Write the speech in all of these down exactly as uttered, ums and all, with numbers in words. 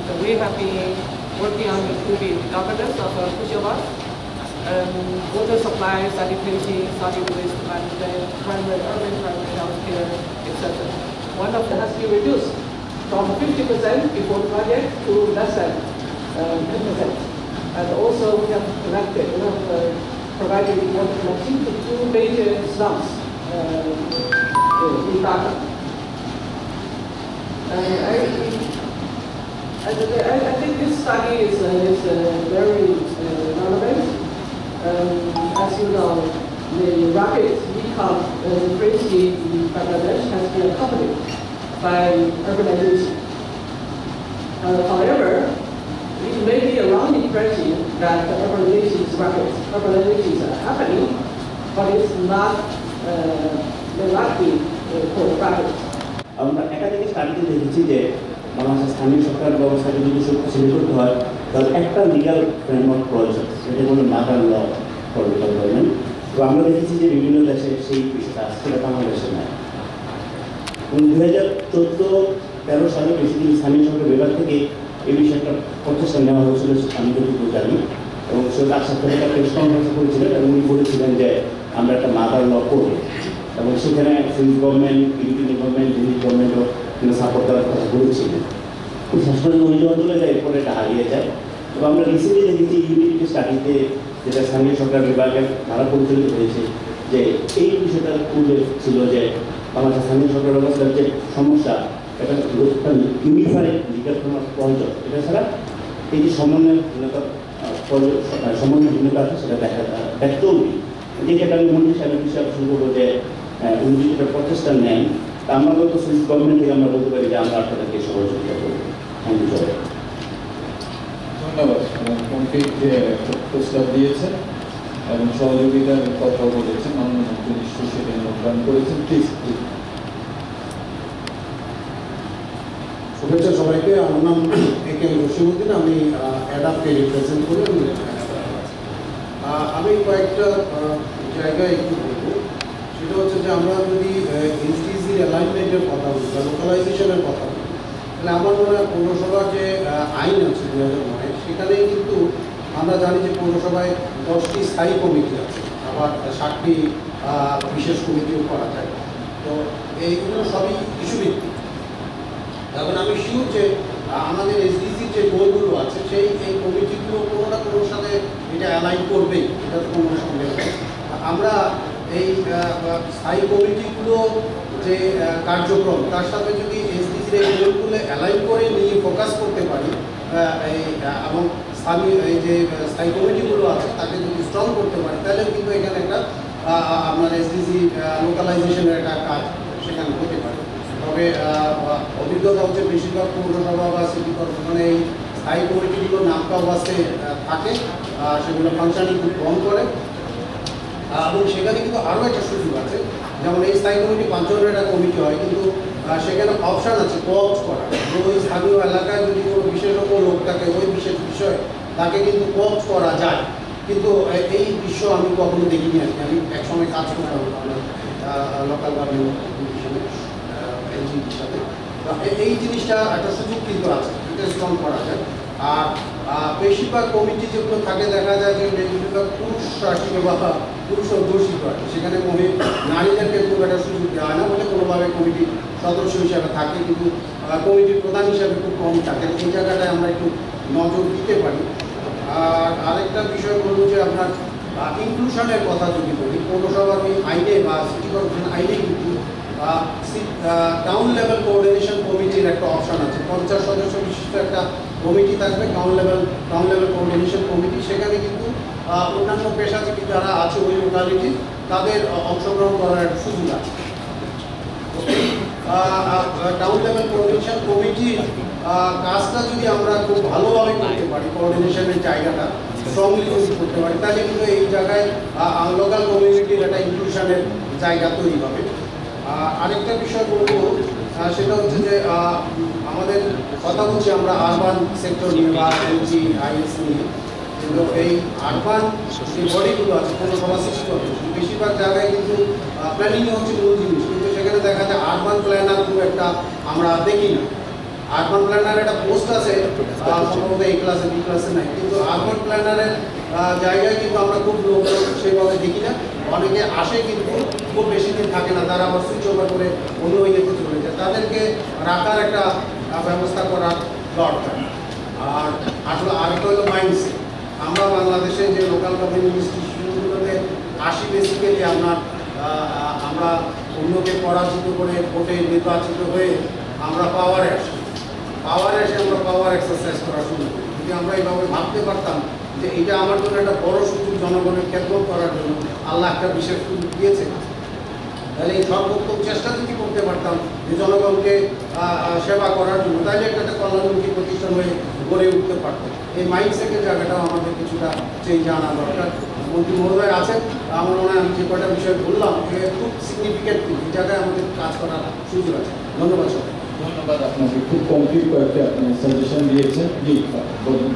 So we have been working on improving governance of uh, Kushawas, um, water supply, sanitation, solid waste management, primary urban primary health care, et cetera. One of them has been reduced from fifty percent before project to less than uh, ten percent. And also we have connected, we have uh, provided water connection to two major slums uh, in Dhaka. And I, I, I think this study is, uh, is uh, very uh, relevant. Um, as you know, the rapid income increase in Bangladesh has been accompanied by urbanization. Uh, however, it may be a wrong impression that urbanization is rapid. Urbanization is happening, but it's not, uh, may not be uh, for rapid. আমরা একাধিক স্টাডিতে দেখেছি যে বাংলাদেশের স্থানীয় সরকার ব্যবস্থাকে যদি শক্তিশালী করতে হয় তাহলে একটা লিগাল ফ্রেমওয়ার্ক প্রয়োজন, যেটা কোনো mother law for local government. তো আমরা দেখেছি যে বিভিন্ন দেশে সেই বিষয়টা আসছে, সেটা বাংলাদেশে নয়। এবং দু হাজার চোদ্দো তেরো সালে বেসিক্যালি স্থানীয় সরকার বিভাগ থেকে এই বিষয়টা প্রচেষ্টা নেওয়া হয়েছিল, আমি যতটুকু জানি। এবং সেটা আসার পরে একটা প্রেস কনফারেন্স করেছিলেন এবং উনি বলেছিলেন যে আমরা একটা মাদার ল করবো, এবং সেখানে Swiss government, UPP government, Delhi গভর্নমেন্টও কিন্তু সাপোর্ট করার কথা বলেছিলেন। শাসনের অভিযোগ তুলে যায়, এরপরে এটা হারিয়ে যায়। এবং আমরা রিসেন্টলি দেখেছি ইউনিটি স্টাডিতে, যেটা স্থানীয় সরকার বিভাগের দ্বারা পরিচালিত হয়েছে, যে এই বিষয়টা উল্লেখ ছিল যে বাংলাদেশের স্থানীয় সরকার ব্যবস্থার যে সমস্যা, এটা ইউনিফাইড লিগাল ফ্রেমওয়ার্ক প্রয়োজন। এটা ছাড়া এই যে সমন্বয়হীনতা সমন্বয়হীনতা আছে সেটা দেখা দেখতেও নেই। যেটা আমি মন্ত্রী সাহেবের বিষয়ে শুরু করবো যে উনি যদি একটা প্রচেষ্টা নেন, তা আমরা বলতে সুইস গভর্নমেন্ট থেকে আমরা বলতে পারি যে আমরা আপনাদেরকে সহযোগিতা করবো। থ্যাংক ইউ সবাই। ধন্যবাদ। মন্ত্রী যে প্রস্তাব দিয়েছেন এবং সহযোগিতার কথা বলেছেন, মাননীয় মন্ত্রী নিশ্চয়ই সেটা অনুদান করেছেন। প্লিজ। শুভেচ্ছা সবাইকে। আমার নাম এ কে রশিদউদ্দিন, আমি অ্যাডাপকে রিপ্রেজেন্ট করি। আমি কয়েকটা জায়গায় একটু বলবো, সেটা হচ্ছে যে আমরা যদি এসডিজির অ্যালাইনমেন্টের কথা বলি বা লোকালাইজেশনের কথা বলি, তাহলে আমার মনে হয় পৌরসভার যে আইন আছে দু হাজার নয়, সেখানেই কিন্তু আমরা জানি যে পৌরসভায় দশটি স্থায়ী কমিটি আছে, আবার ষাটটি বিশেষ কমিটিও করা যায়। তো এইগুলো সবই ইস্যুভিত্তিক। এখন আমি শিওর যে আমাদের এসডিজির যে গোলগুলো আছে, সেই এই কমিটিগুলো কোনো না কোনোর সাথে এটা অ্যালাইন করবেই, এটা তো কোনো সন্দেহ নেই। আমরা এই স্থায়ী কমিটিগুলো যে কার্যক্রম, তার সাথে যদি এসডিজির এই গোলগুলো অ্যালাইন করে নিয়ে ফোকাস করতে পারি, এই এবং স্থানীয় এই যে স্থায়ী কমিটিগুলো আছে তাকে যদি স্ট্রং করতে পারি, তাহলে কিন্তু এখানে একটা আপনার এসডিজি লোকালাইজেশনের একটা কাজ সেখানে হতে পারে। তবে অভিজ্ঞতা হচ্ছে বেশিরভাগ পৌরসভা বা সিটি কর্পোরেশনে এই স্থায়ী কমিটিগুলোর নামটা বাসে থাকে, সেগুলো ফাংশনিং খুব কম করে। এবং সেখানে কিন্তু আরও একটা সুযোগ আছে, যেমন এই স্থায়ী কমিটি পাঁচজনের একটা কমিটি হয়, কিন্তু সেখানে অপশান আছে কোঅপ্ট করা। ওই স্থানীয় এলাকায় যদি কোনো বিশেষজ্ঞ লোক থাকে ওই বিশেষ বিষয়ে, তাকে কিন্তু কোঅপ্ট করা যায়। কিন্তু এই দৃশ্য আমি কখনো দেখিনি আর কি। আমি একসময় কাজ করতাম লোকাল গভর্নমেন্ট হিসেবে এলজির সাথে। এই জিনিসটা একটা সুযোগ কিন্তু আছে, এটা স্ট্রং করা যায়। আর বেশিরভাগ কমিটি যেগুলো থাকে দেখা যায় যে বেশিরভাগ পুরুষ শাসিত বা পুরুষ অধ্যুষিত আর কি, সেখানে মনে নারীদেরকে খুব একটা সুযোগ দেওয়া হয় না বলে কোনোভাবে কমিটির সদস্য হিসাবে থাকে, কিন্তু কমিটির প্রধান হিসাবে খুব কম থাকে। এই জায়গাটায় আমরা একটু নজর দিতে পারি। আর আরেকটা বিষয় বলবো যে আপনার ইনক্লুশনের কথা যদি বলি, পৌরসভার ওই আইনে বা সিটি কর্পোরেশন আইনে কিন্তু টাউন লেভেল কোঅর্ডিনেশন কমিটির একটা অপশান আছে। পঞ্চাশ সদস্য বিশিষ্ট একটা কমিটি থাকবে, town level town level coordination committee. সেখানে কিন্তু অন্যান্য পেশাজীবী যারা আছে ওই লোকালিটি, তাদের অংশগ্রহণ করার একটা সুযোগ আছে। টাউন লেভেল কোঅর্ডিনেশন কমিটির কাজটা যদি আমরা খুব ভালোভাবে করতে পারি, কোঅর্ডিনেশনের জায়গাটা স্ট্রংলি যদি করতে পারি, তাহলে কিন্তু এই জায়গায় লোকাল কমিউনিটির একটা ইনক্লুশনের জায়গা তৈরি হবে। আরেকটা বিষয় বলবো, সেটা হচ্ছে যে আমাদের কথা বলছি আমরা আরবান সেক্টর নিয়ে বা এলজি আইএস নিয়ে, কিন্তু এই আরবান যে বডিগুলো আছে পৌরসভা সিটি কর্পোরেশন, বেশিরভাগ জায়গায় কিন্তু প্ল্যানিং হচ্ছে মূল জিনিস, কিন্তু সেখানে দেখা যায় আরবান প্ল্যানার খুব একটা আমরা দেখি না। আরবান প্ল্যানার একটা পোস্ট আছে সম্ভবত এই ক্লাসে বি ক্লাসে নাই, কিন্তু আরবান প্ল্যানারের জায়গায় কিন্তু আমরা খুব লোক সেভাবে দেখি না। অনেকে আসে কিন্তু খুব বেশি দিন থাকে না, তারা আবার সুইচ ওভার করে অন্য ইয়েতে চলে যায়। তাদেরকে রাখার একটা ব্যবস্থা করার দরকার। আর আসলে আরেকটা হলো মাইন্ডসেট। আমরা বাংলাদেশে যে লোকাল গভর্নমেন্ট ইনস্টিটিউশনগুলোতে আসি বেসিক্যালি আমরা আমরা অন্যকে পরাজিত করে ভোটে নির্বাচিত হয়ে আমরা পাওয়ারে আসি। পাওয়ারে এসে আমরা পাওয়ার এক্সারসাইজ করা শুরু করি। যদি আমরা এইভাবে ভাবতে পারতাম যে এটা আমার জন্য একটা বড় সুযোগ, জনগণের খেদমত করার জন্য আল্লাহ একটা বিশেষ সুযোগ দিয়েছে, তাহলে এই সর্বোত্তম চেষ্টা যদি করতে পারতাম যে জনগণকে সেবা করার জন্য, তাহলে একটা একটা কল্যাণমুখী প্রতিষ্ঠান হয়ে গড়ে উঠতে পারতাম। এই মাইন্ডসেটের জায়গাটাও আমাদের কিছুটা চেঞ্জ আনা দরকার। মন্ত্রী মহোদয় আছেন, আমার মনে হয় আমি যে কয়টা বিষয় বললাম খুব সিগনিফিকেন্ট, এই জায়গায় আমাদের কাজ করার সুযোগ আছে। ধন্যবাদ সবাই। ধন্যবাদ আপনাকে, খুব কমপ্লিট কয়েকটা আপনি সাজেশন দিয়েছেন। জি বলুন।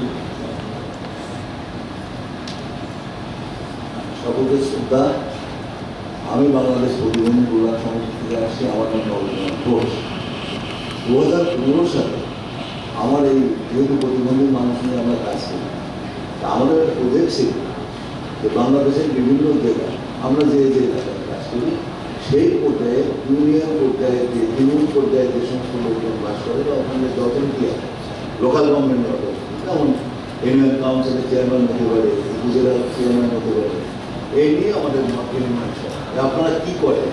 সকলকে শ্রদ্ধা। আমি বাংলাদেশ প্রতিবন্ধী কল্যাণ সমিতি থেকে আসছি। আমার নাম রবীন্দ্রনাথ ঘোষ। দু হাজার পনেরো সালে আমার এই যেহেতু প্রতিবন্ধী মানুষ নিয়ে আমরা কাজ করি, আমাদের প্রজেক্ট ছিল যে বাংলাদেশের বিভিন্ন জায়গায় আমরা যে যে এলাকায় কাজ করি সেই পর্যায়ে ইউনিয়ন পর্যায়ে যে তৃণমূল পর্যায়ে যে সমস্ত লোকজন বাস করে বা ওখানে যতটি আছে লোকাল গভর্নমেন্ট অথরিটি, যেমন ইউনিয়ন কাউন্সিলের চেয়ারম্যান হতে পারে, উপজেলার চেয়ারম্যান হতে পারে, এই নিয়ে আমাদের আপনারা কি করেন।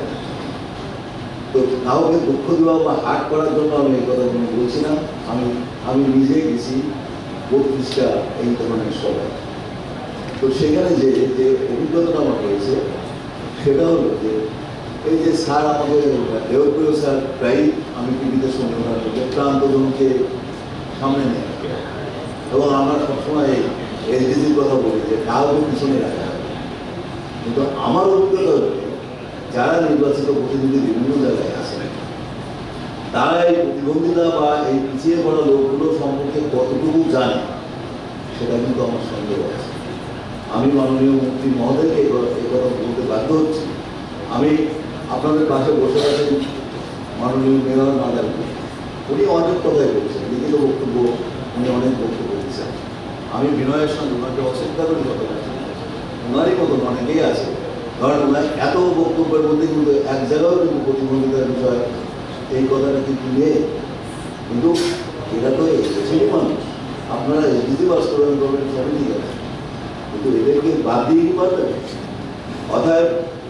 তো কাউকে দুঃখ দেওয়া বা হাট করার জন্য আমি এই কথাগুলো বলছি না। আমি আমি নিজে গেছি বত্রিশটা এই ধরনের সভায়। তো সেখানে যে যে অভিজ্ঞতাটা আমার হয়েছে সেটা হলো যে এই যে স্যার আমাদের দেবপ্রিয় স্যার প্রায়ই আমি টিভিতে শুনে ওনার প্রান্তজনকে সামনে নিয়ে আসবে এবং আমরা সবসময় এসডিজির কথা বলি যে কাউকে পিছনে রাখা হবে। কিন্তু আমার অভিজ্ঞতা হলো যারা নির্বাচিত প্রতিনিধি বিভিন্ন জায়গায় আসেন তারা এই প্রতিবন্ধিতা বা এই পিছিয়ে পড়া লোকগুলো সম্পর্কে কতটুকু জানে সেটা কিন্তু আমার সন্দেহ আছে। আমি মাননীয় মন্ত্রী মহোদয়কে এই কথা বলতে বাধ্য হচ্ছি। আমি আপনাদের পাশে বসে আছেন মাননীয় মেয়র মাদার, উনি অনেক কথাই বলছেন, লিখিত বক্তব্য উনি অনেক বক্তব্য দিচ্ছেন। আমি বিনয়ের সঙ্গে ওনাকে অস্বীকার করি কথা বলছি, ওনারই মতন অনেকেই আছে। কারণ ওনার এত বক্তব্যের মধ্যে কিন্তু এক জায়গাও কিন্তু প্রতিবন্ধিতার বিষয় এই কথাটা কিন্তু নেই। কিন্তু এরা তো এসেছেনই মানুষ, আপনারা এসডিজি বাস্তবায়ন করবেন সবই ঠিক আছে, কিন্তু এদেরকে বাদ দিয়ে কি পারবেন? অর্থাৎ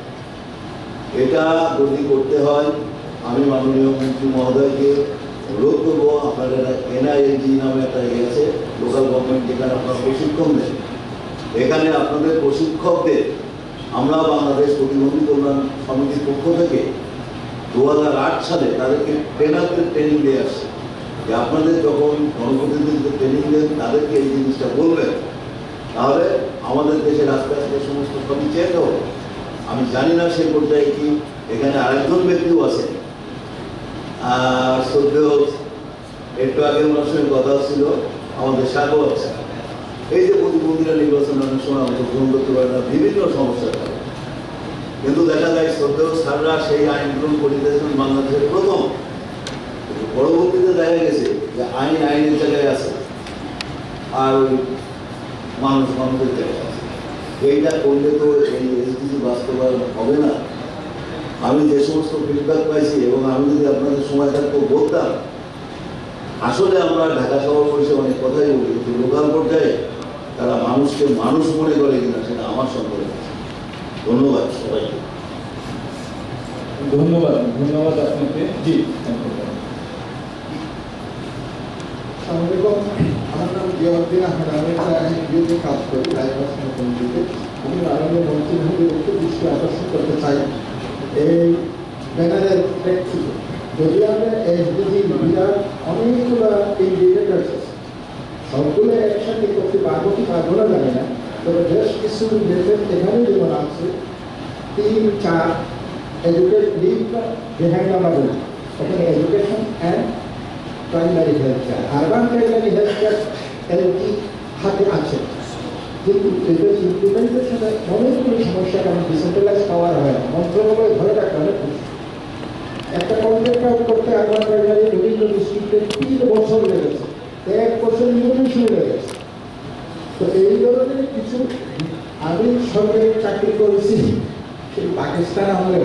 এটা যদি করতে হয় আমি মাননীয় মন্ত্রী মহোদয়কে অনুরোধ করবো, আপনার একটা এনআইএলজি নামে একটা ইয়ে আছে লোকাল গভর্নমেন্ট, যেখানে আপনারা প্রশিক্ষণ দেন, এখানে আপনাদের প্রশিক্ষকদের আমরা বাংলাদেশ প্রতিবন্ধী কল্যাণ সমিতির পক্ষ থেকে দু হাজার আট সালে তাদেরকে ট্রেনারদের ট্রেনিং দিয়ে আসছে যে আপনাদের যখন জনপ্রতিনিধিদের ট্রেনিং দেন তাদেরকে এই জিনিসটা বলবেন, তাহলে আমাদের দেশের আস্তে আস্তে সমস্ত সবই চেঞ্জ হবে। আমি জানি না সেই পর্যায়ে কি এখানে আরেকজন ব্যক্তিও আছে, শ্রদ্ধেয় একটু আগে ওনার সঙ্গে কথা ছিল আমাদের স্বাগত আছে। এই যে প্রতিবন্ধীরা নির্বাচন অনেক সময় অংশগ্রহণ করতে পারে না বিভিন্ন সমস্যার কারণে, কিন্তু দেখা যায় শ্রদ্ধেয় স্যাররা সেই আইন গ্রহণ করিতেছেন বাংলাদেশের প্রথম। পরবর্তীতে দেখা গেছে যে আইন আইনের জায়গায় আছে আর মানুষ মানুষের জায়গায় আছে। এইটা করলে তো এই এসডিজি বাস্তবায়ন হবে না। আমি যে সমস্ত ফিডব্যাক পাইছি এবং আমি যদি আপনাদের সময় থাকতো বলতাম, আসলে আমরা ঢাকা শহর পরিষে অনেক কথাই বলি, কিন্তু লোকাল পর্যায়ে তারা মানুষকে মানুষ মনে করে কিনা সেটা আমার সন্দেহ আছে। ধন্যবাদ সবাইকে। ধন্যবাদ ধন্যবাদ আপনাকে। জি আমার নাম জিয়াউদ্দিন আহমেদ, আমি একটা এনজিওতে কাজ করি রায়বাসন কমিটিতে। আমি মাননীয় মন্ত্রী মহোদয়ের একটু দৃষ্টি আকর্ষণ করতে চাই এই ব্যানারের প্রেক্ষিতে। যদি আমরা এসডিজি বিরাট অনেকগুলো ইন্ডিকেটার্স আছে, সবগুলো একসাথে করতে পারবো কি পারবো না জানি না, তবে বেশ কিছু দেশের এখানে যেমন আছে তিন চার এডুকেট লিভ বিহাইন্ড আমরা বলি, ওখানে education and primary health care, urban primary health care LT হাতে আছে, কিন্তু এদের ইমপ্লিমেন্টেশনে অনেকগুলো সমস্যা, কারণ ডিসেন্ট্রালাইজ পাওয়ার হয়, মন্ত্রণালয় ধরে রাখতে অনেক একটা কন্টেন্ট আউট করতে আরবান বাজারে বিভিন্ন ডিস্ট্রিক্টে তিন বছর লেগেছে, এক বছর ইনোভেশন লেগেছে। তো এই ধরনের কিছু, আমি সরকারি চাকরি করেছি সেই পাকিস্তান আমলে,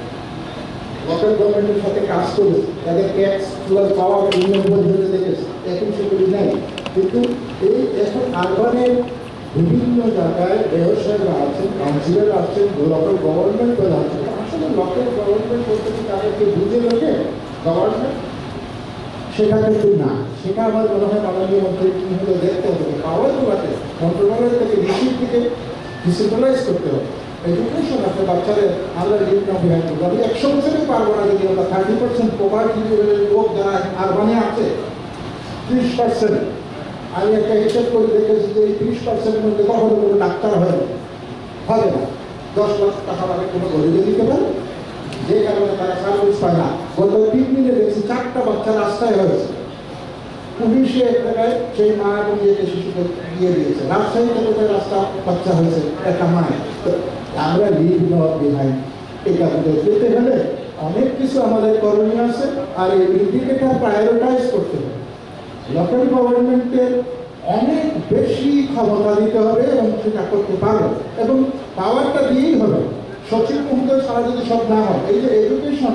লোকাল গভর্নমেন্টের সাথে কাজ করেছি, তাদের ট্যাক্স পাওয়া ইউনিয়ন পদ্ধতি দেখেছি, এখন সেগুলি নেই। কিন্তু এই এখন আরবানের বিভিন্ন জায়গায় ব্যবসায়ীরা আছেন, কাউন্সিলর আছেন, লোকাল গভর্নমেন্ট আছেন। আসলে লোকাল গভর্নমেন্ট বলতে কি তাদেরকে বুঝে লোকে গভর্নমেন্ট, সেটা কিন্তু না। সেটা আমার মনে হয় মাননীয় মন্ত্রী কি হলে দেখতে হবে, পাওয়ারগুলোকে মন্ত্রণালয় থেকে ডিসির থেকে ডিসেন্ট্রালাইজ করতে হবে। এডুকেশন আছে বাচ্চাদের, আমরা বিভিন্ন অভিযান করবো। আমি একশো বছরেও পারবো না যদি আমরা থার্টি পার্সেন্ট পোভার্টি লোক যারা আরবানে আছে, ত্রিশ পার্সেন্ট আমি একটা হিসেব করে দেখেছি যে এই ত্রিশ পার্সেন্টের মধ্যে কখনো কোনো ডাক্তার হয় না, হবে না। দশ লাখ টাকা আগে কোনো গরিবে দিতে পারে, যে কারণে তারা সার্ভিস পায় না। গত তিন দিনে দেখছি চারটা বাচ্চা রাস্তায় হয়েছে, পুলিশে এক জায়গায় সেই মা এবং মেয়েকে শিশুকে দিয়ে দিয়েছে। রাজশাহীতে কোথায় রাস্তা বাচ্চা হয়েছে একটা মায়ের। আমরা লিভ নট বিহাইন্ড, এটা বোধহয় পেতে হলে অনেক কিছু আমাদের করণীয় আছে। আর এই ইন্ডিকেটর প্রায়োরিটাইজ করতে হবে। লোকাল গভর্নমেন্টের অনেক বেশি ক্ষমতা দিতে হবে এবং সেটা করতে পারবে, এবং পাওয়ারটা দিয়েই হবে। সচিব মহোদয় সারা যদি সব না হয়, এই যে এডুকেশন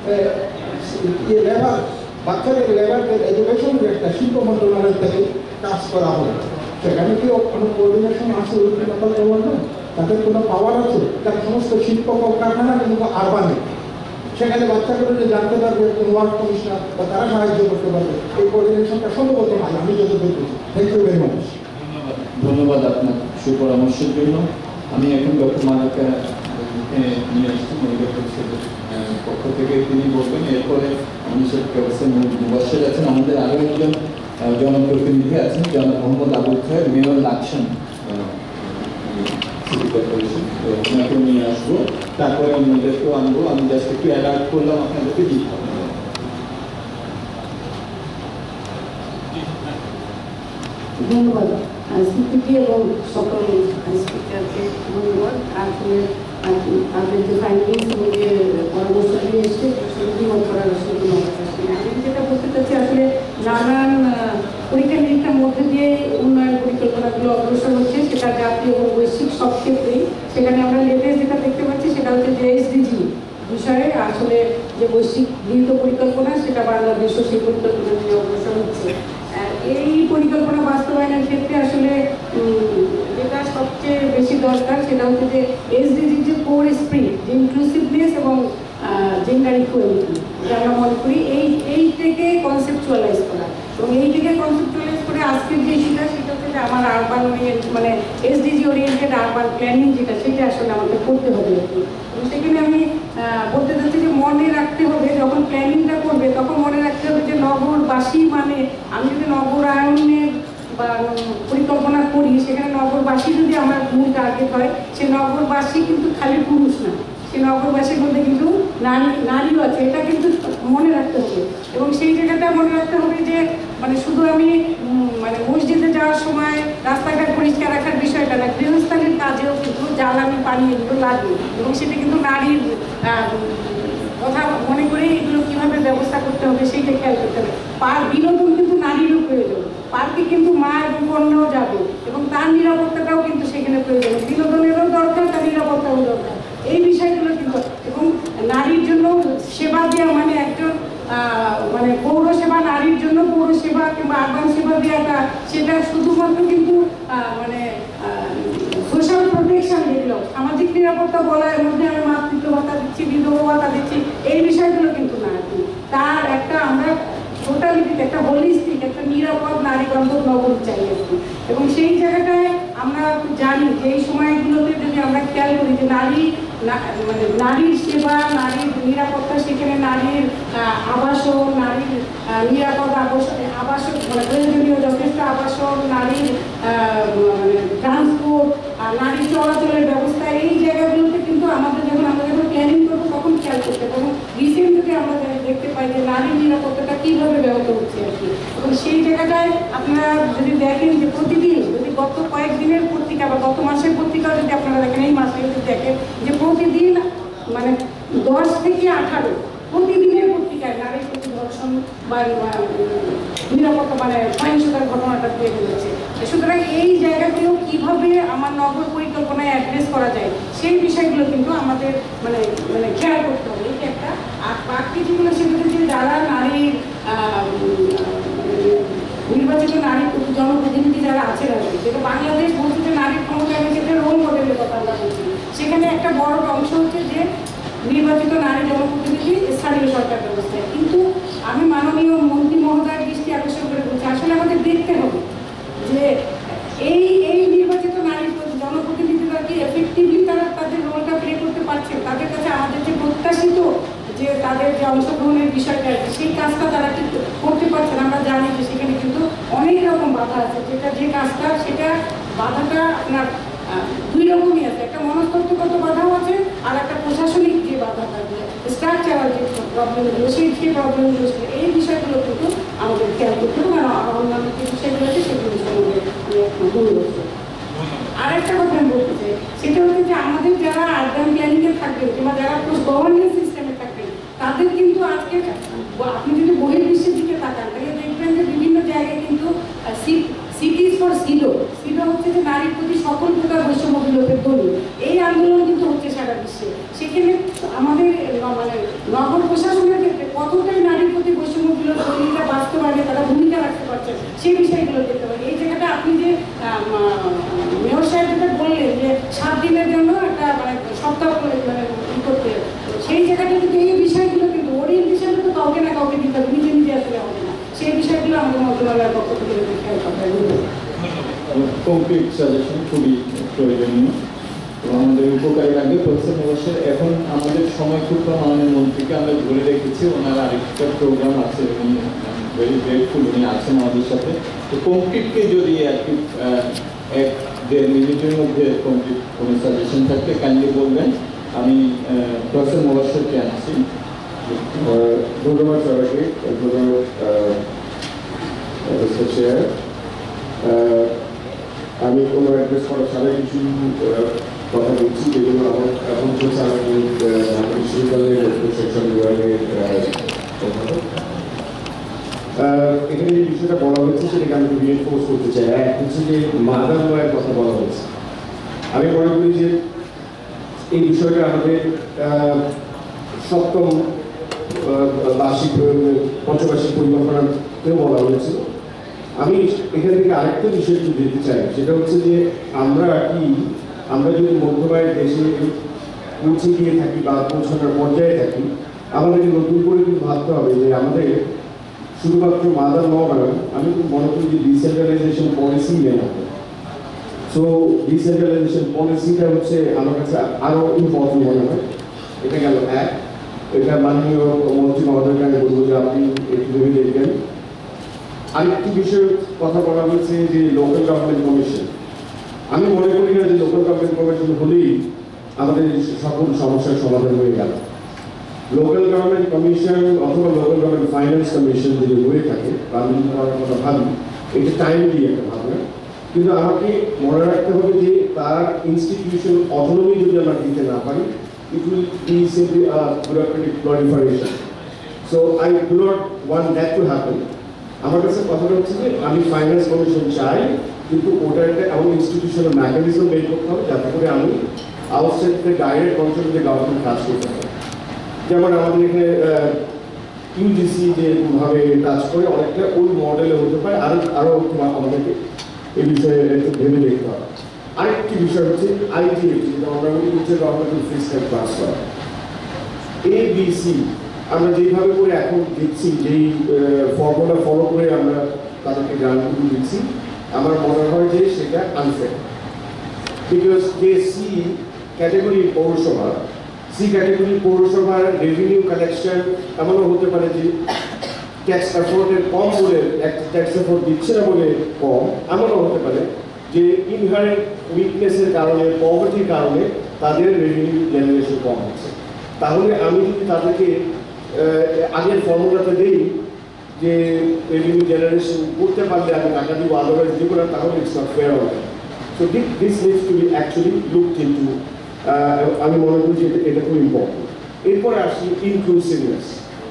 লেবার, বাচ্চাদের লেবারদের এডুকেশনের একটা শিল্প মন্ত্রণালয় থেকে কাজ করা হবে, সেখানে কি কোনো কোঅর্ডিনেশন আছে লোকাল গভর্নমেন্ট? তাদের কোনো পাওয়ার আছে? তার সমস্ত শিল্প কলকারখানা কিন্তু আরবানে, সেখানে বাচ্চাগুলো যে জানতে পারবে কোন ওয়ার্ড কমিশনার বা তারা সাহায্য করতে পারবে, এই কোঅর্ডিনেশনটা সম্ভবত নয়, আমি যত দেখছি। Thank you very much. ধন্যবাদ আপনার সুপরামর্শের জন্য। আমি এখন ডক্টর মালাকা নিয়ে আসছি মেডিকেল পরিষদের পক্ষ থেকে, তিনি বলবেন। এরপরে মানুষের প্রফেসর মুবাশির আছেন, আমাদের আরও একজন জনপ্রতিনিধি আছেন, জনাব Mohammad Abul Khayer, mayor Laksam city corporation, ওনাকে নিয়ে আসবো। তারপরে অন্যদেরকেও আনবো। আমি জাস্ট একটু অ্যালার্ট করলাম আপনাদেরকে দিতে হবে। ধন্যবাদ সিপিটি এবং সকল স্পিকারকে ধন্যবাদ। আসলে আপনাদের যে ফাইন্ডিংস এবং যে পরামর্শ নিয়ে এসছে দ্বিমত করার আসলে কোনো অবকাশ নেই। আমি যেটা বলতে চাচ্ছি, আসলে নানান পরীক্ষা নিরীক্ষার মধ্যে দিয়ে উন্নয়ন পরিকল্পনাগুলো অগ্রসর হচ্ছে, সেটা জাতীয় এবং বৈশ্বিক সব ক্ষেত্রেই। সেখানে আমরা লেটেস্ট যেটা দেখতে পাচ্ছি সেটা হচ্ছে যে এসডিজি বিষয়ে আসলে যে বৈশ্বিক গৃহীত পরিকল্পনা, সেটা বাংলাদেশও সেই পরিকল্পনা নিয়ে অগ্রসর হচ্ছে। এই পরিকল্পনা বাস্তবায়নের ক্ষেত্রে আসলে যেটা সবচেয়ে বেশি দরকার সেটা হচ্ছে যে এসডিজির যে কোর স্পিরিট, যে ইনক্লুসিভনেস এবং জেন্ডার ইকুয়ালিটি, যা আমরা মনে করি এই এইটাকে কনসেপচুয়ালাইজ করা, এবং এইটাকে কনসেপচুয়ালাইজ করে আজকের যে ইস্যুটা সেটা হচ্ছে যে আমার আরবান ওরিয়েন্ট মানে এসডিজি ওরিয়েন্টেড আরবান প্ল্যানিং যেটা, সেটা আসলে আমাকে করতে হবে আর কি। এবং সেখানে আমি বলতে চাচ্ছি যে মনে রাখতে হবে, যখন প্ল্যানিংটা করবে তখন মনে রাখতে হবে যে নগরবাসী মানে, আমি যদি নগরায়নের বা পরিকল্পনা করি, সেখানে নগরবাসী যদি আমার মূল টার্গেট হয়, সে নগরবাসী কিন্তু খালি পুরুষ না, সে নগরবাসীর মধ্যে কিন্তু নারী নারীও আছে, এটা কিন্তু মনে রাখতে হবে। এবং সেই জায়গাটা মনে রাখতে হবে যে মানে শুধু আমি মানে মসজিদে যাওয়ার সময় রাস্তাঘাট পরিষ্কার রাখার বিষয়টা না, গৃহস্থালির কাজেও কিন্তু জ্বালানি পানি এগুলো লাগে, এবং সেটা কিন্তু নারীর কথা মনে করে এগুলো কীভাবে ব্যবস্থা করতে হবে সেইটা খেয়াল করতে হবে। পার্ক বিনোদন কিন্তু নারীরও প্রয়োজন, পার্কে কিন্তু মা এবং কন্যাও যাবে, এবং তার নিরাপত্তাটাও কিন্তু সেখানে প্রয়োজন, বিনোদনেরও দরকার, তার নিরাপত্তাও দরকার, এই বিষয়গুলো কিন্তু। এবং নারীর জন্য সেবা দেওয়া মানে একজন মানে পৌরসেবা, নারীর জন্য পৌরসেবা কিংবা আরবান সেবা দেওয়াটা, সেটা শুধুমাত্র কিন্তু মানে সোশ্যাল প্রোটেকশন, যেগুলো সামাজিক নিরাপত্তা বলার মধ্যে আমি মাতৃত্ব ভাতা দিচ্ছি, বিধবা ভাতা দিচ্ছি, এই বিষয়গুলো কিন্তু না। তার একটা আমরা টোটালিটিতে একটা হোলিস্টিক একটা নিরাপদ নারী বান্ধব নগর চাই আর কি। এবং সেই জায়গাটায় আমরা জানি যে এই সময়গুলোতে যদি আমরা খেয়াল করি যে নারী মানে নারীর সেবা, নারীর নিরাপত্তা, সেখানে নারীর আবাসন, নারীর নিরাপদ আবাসন আবাসন মানে প্রয়োজনীয় যথেষ্ট আবাসন, নারীর মানে ট্রান্সপোর্ট, নারীর চলাচলের ব্যবস্থা, এই জায়গাগুলোতে কিন্তু আমাদের যখন আমরা যখন প্ল্যানিং করবো তখন খেয়াল করতে হবে। এবং রিসেন্ট যদি আমরা দেখতে পাই যে নারীর নিরাপত্তাটা কীভাবে ব্যাহত হচ্ছে আর কি। এবং সেই জায়গাটায় আপনারা যদি দেখেন যে প্রতিদিন, যদি গত কয়েকদিনের পত্রিকা বা গত মাসের পত্রিকাও যদি আপনারা দেখেন, এই মাসে যদি দেখেন যে প্রতিদিন মানে দশ থেকে আঠারো প্রতিদিনের ধর্ষণ বা নিরাপত্তা মানে সহিংসতার ঘটনাটা তৈরি হয়েছে। সুতরাং এই জায়গাগুলো কিভাবে আমার নগর পরিকল্পনায় অ্যাড্রেস করা যায় সেই বিষয়গুলো কিন্তু আমাদের মানে মানে খেয়াল করতে হবে। এটা একটা আর বাকি যেগুলো সেগুলো যে যারা নারীর নির্বাচিত নারী জনপ্রতিনিধি যারা আছেন আর কি, যেটা বাংলাদেশ বলছে যে নারীর ক্ষমতায়নের ক্ষেত্রে রোল মডেলের কথা আমরা বলছি, সেখানে একটা বড় অংশ হচ্ছে যে নির্বাচিত নারী জনপ্রতিনিধি স্থানীয় সরকার ব্যবস্থায়। কিন্তু আমি মাননীয় মন্ত্রী মহোদয়ের দৃষ্টি আকর্ষণ করে বলছি আসলে আমাদের দেখতে হবে যে এই এই নির্বাচিত নারী জনপ্রতিনিধিরা কি এফেক্টিভলি তারা তাদের রোলটা প্লে করতে পারছে, তাদের কাছে আমাদের যে প্রত্যাশিত যে তাদের যে অংশগ্রহণের বিষয়টা সেই কাজটা তারা কিন্তু করতে পারছেন। আমরা জানি যে সেখানে কিন্তু অনেক রকম বাধা আছে, যেটা যে কাজটা সেটা বাধাটা আপনার দুই রকমই আছে, একটা মনস্তত্ত্বগত বাধাও আছে আর একটা প্রশাসনিক যে বাধাটা স্ট্রাকচারাল যে প্রবলেমগুলো সেই সেই প্রবলেমগুলো এই বিষয়গুলো কিন্তু আমাদের খেয়াল করতে হবে। কারণ অন্যান্য যে বিষয়গুলো আছে সেগুলো সম্বন্ধে আর একটা কথা আমি বলতে চাই, সেটা হচ্ছে যে আমাদের যারা আরবান প্ল্যানিংয়ে থাকবেন কিংবা যারা গভর্নেন্স সিস্টেমে থাকবেন তাদের কিন্তু আজকে আপনি যদি বহির্বিশ্বের দিকে তাকান তাহলে দেখবেন যে বিভিন্ন জায়গায় কিন্তু সিটিজ ফর সিডো সিডো হচ্ছে যে নারীর প্রতি সকল প্রকার বৈষম্য বিলোপের দলীয় এই আন্দোলন কিন্তু হচ্ছে সারা বিশ্বে। সেখানে আমাদের মানে নগর প্রশাসনের ক্ষেত্রে কতটাই নারীর প্রতি বৈষম্য বিলোপ দলীয়টা বাস্তবায়নে তারা ভূমিকা রাখতে পারছেন সেই বিষয়গুলো দেখতে পারেন। এই জায়গাটা আপনি যে মেয়র সাহেব যেটা বললেন যে সাত দিনের জন্য একটা মানে সপ্তাহ মানে ই করতে, সেই জায়গাটা কিন্তু এই বিষয়গুলো কিন্তু ওরিয়েন্টেশনটা তো কাউকে না কাউকে দিতে হবে, নিজে নিজে আসলে হবে না। সেই বিষয়গুলো আমাদের মন্ত্রণালয়ের পক্ষ থেকে খেয়াল করতে হবে। কমপ্লিট সাজেশন খুবই প্রয়োজনীয় এবং আমাদের উপকারী লাগবে। প্রফেসর মোবাশ্বের, এখন আমাদের সময় খুব কম, আমাদের মন্ত্রীকে আমরা ধরে রেখেছি, ওনার আরেকটা প্রোগ্রাম আছে, উনি ভেরি গ্রেটফুল উনি আছেন আমাদের সাথে। তো কমপ্লিটকে যদি আর কি এক দেড় মিনিটের মধ্যে কমপ্লিট কোনো সাজেশন থাকলে কাইন্ডলি বলবেন। আমি প্রফেসর মোবাশ্বেরকে আনছি। ধন্যবাদ সবাইকে, ধন্যবাদ চেয়ার। আমি কোনো অ্যাড্রেস করার ছাড়াই কিছু কথা বলছি, যেগুলো আমার এখন চলছে আমি ঢাকা বিশ্ববিদ্যালয়ের সেকশন বিভাগের এখানে যে বিষয়টা বলা হয়েছে সেটাকে আমি রিএনফোর্স করতে চাই। এক হচ্ছে যে মাদার লয়ের কথা বলা হয়েছে। আমি মনে করি যে এই বিষয়টা আমাদের সপ্তম বার্ষিক পঞ্চবার্ষিক পরিকল্পনাতেও বলা হয়েছিল। আমি এখান থেকে আরেকটা বিষয় একটু দিতে চাই, সেটা হচ্ছে যে আমরা কি আমরা যদি মধ্যবায়ের দেশে পৌঁছে গিয়ে থাকি বা পৌঁছানোর পর্যায়ে থাকি, আমাদেরকে নতুন করে কিন্তু ভাবতে হবে যে আমাদের শুধুমাত্র মাদার ল নয়, আমি মনে করি যে ডিসেন্ট্রালাইজেশন পলিসি নেওয়া হবে। সো ডিসেন্ট্রালাইজেশন পলিসিটা হচ্ছে আমার কাছে আরও ইম্পর্টেন্ট মনে হয়। এটা গেল এক। এটা মাননীয় মন্ত্রী মহোদয়কে আমি বলবো যে আপনি একটু ভেবে দেখবেন। আরেকটি বিষয়ের কথা বলা হয়েছে যে লোকাল গভর্নমেন্ট কমিশন। আমি মনে করি না যে লোকাল গভর্নমেন্ট কমিশন হলেই আমাদের সকল সমস্যার সমাধান হয়ে গেল। লোকাল গভর্নমেন্ট কমিশন অথবা লোকাল গভর্নমেন্ট ফাইন্যান্স কমিশন যদি হয়ে থাকে বা আমি করার কথা ভাবি, এটা টাইমলি একটা ভাবনা, কিন্তু আমাকে মনে রাখতে হবে যে তার ইনস্টিটিউশন অটোনমি যদি আমরা দিতে না পারি, it will be simply a bureaucratic proliferation. So I do not want that to happen. আমার কাছে কথাটা হচ্ছে যে আমি ফাইন্যান্স কমিশন চাই, কিন্তু ওটা একটা এমন ইনস্টিটিউশনাল মেকানিজম বের করতে হবে যাতে করে আমি আউটসাইড থেকে ডাইরেক্ট কন্ট্রোল দিয়ে গভর্নমেন্ট কাজ করতে পারি। যেমন আমাদের এখানে ইউজিসি যেভাবে কাজ করে অনেকটা ওই মডেলে হতে পারে, আরও আরও আমাদেরকে এই বিষয়ে একটু ভেবে দেখতে হবে। আরেকটি বিষয় হচ্ছে আইটিএফ, যেটা আমরা বলি ইন্টারগভর্নমেন্টাল ফিসক্যাল ট্রান্সফার, এবিসি। আমরা যেভাবে করে এখন দিচ্ছি, যেই ফর্মুলা ফলো করে আমরা তাদেরকে গ্রান্টগুলো দিচ্ছি, আমার মনে হয় যে সেটা আনফেয়ার। বিকজ যে সি ক্যাটেগরি পৌরসভা, সি ক্যাটেগরি পৌরসভার রেভিনিউ কালেকশন এমনও হতে পারে যে ট্যাক্স এফোর্টের কম বলে ট্যাক্স এফোর্ট দিচ্ছে না বলে কম, এমনও হতে পারে যে ইনহারেন্ট উইকনেসের কারণে, পভার্টির কারণে তাদের রেভিনিউ জেনারেশন কম হচ্ছে। তাহলে আমি যদি তাদেরকে আগের ফর্মুলাতে দিই যে রেভিনিউ জেনারেশন করতে পারলে আমি টাকা দিব, আদারওয়াইজ দিব না, তাহলে ইটস নট ফেয়ার হবে। So this needs to be actually looked into. আমি মনে করি যে এটা খুব ইম্পর্টেন্ট। এরপরে আসি ইনক্লুসিভনেস।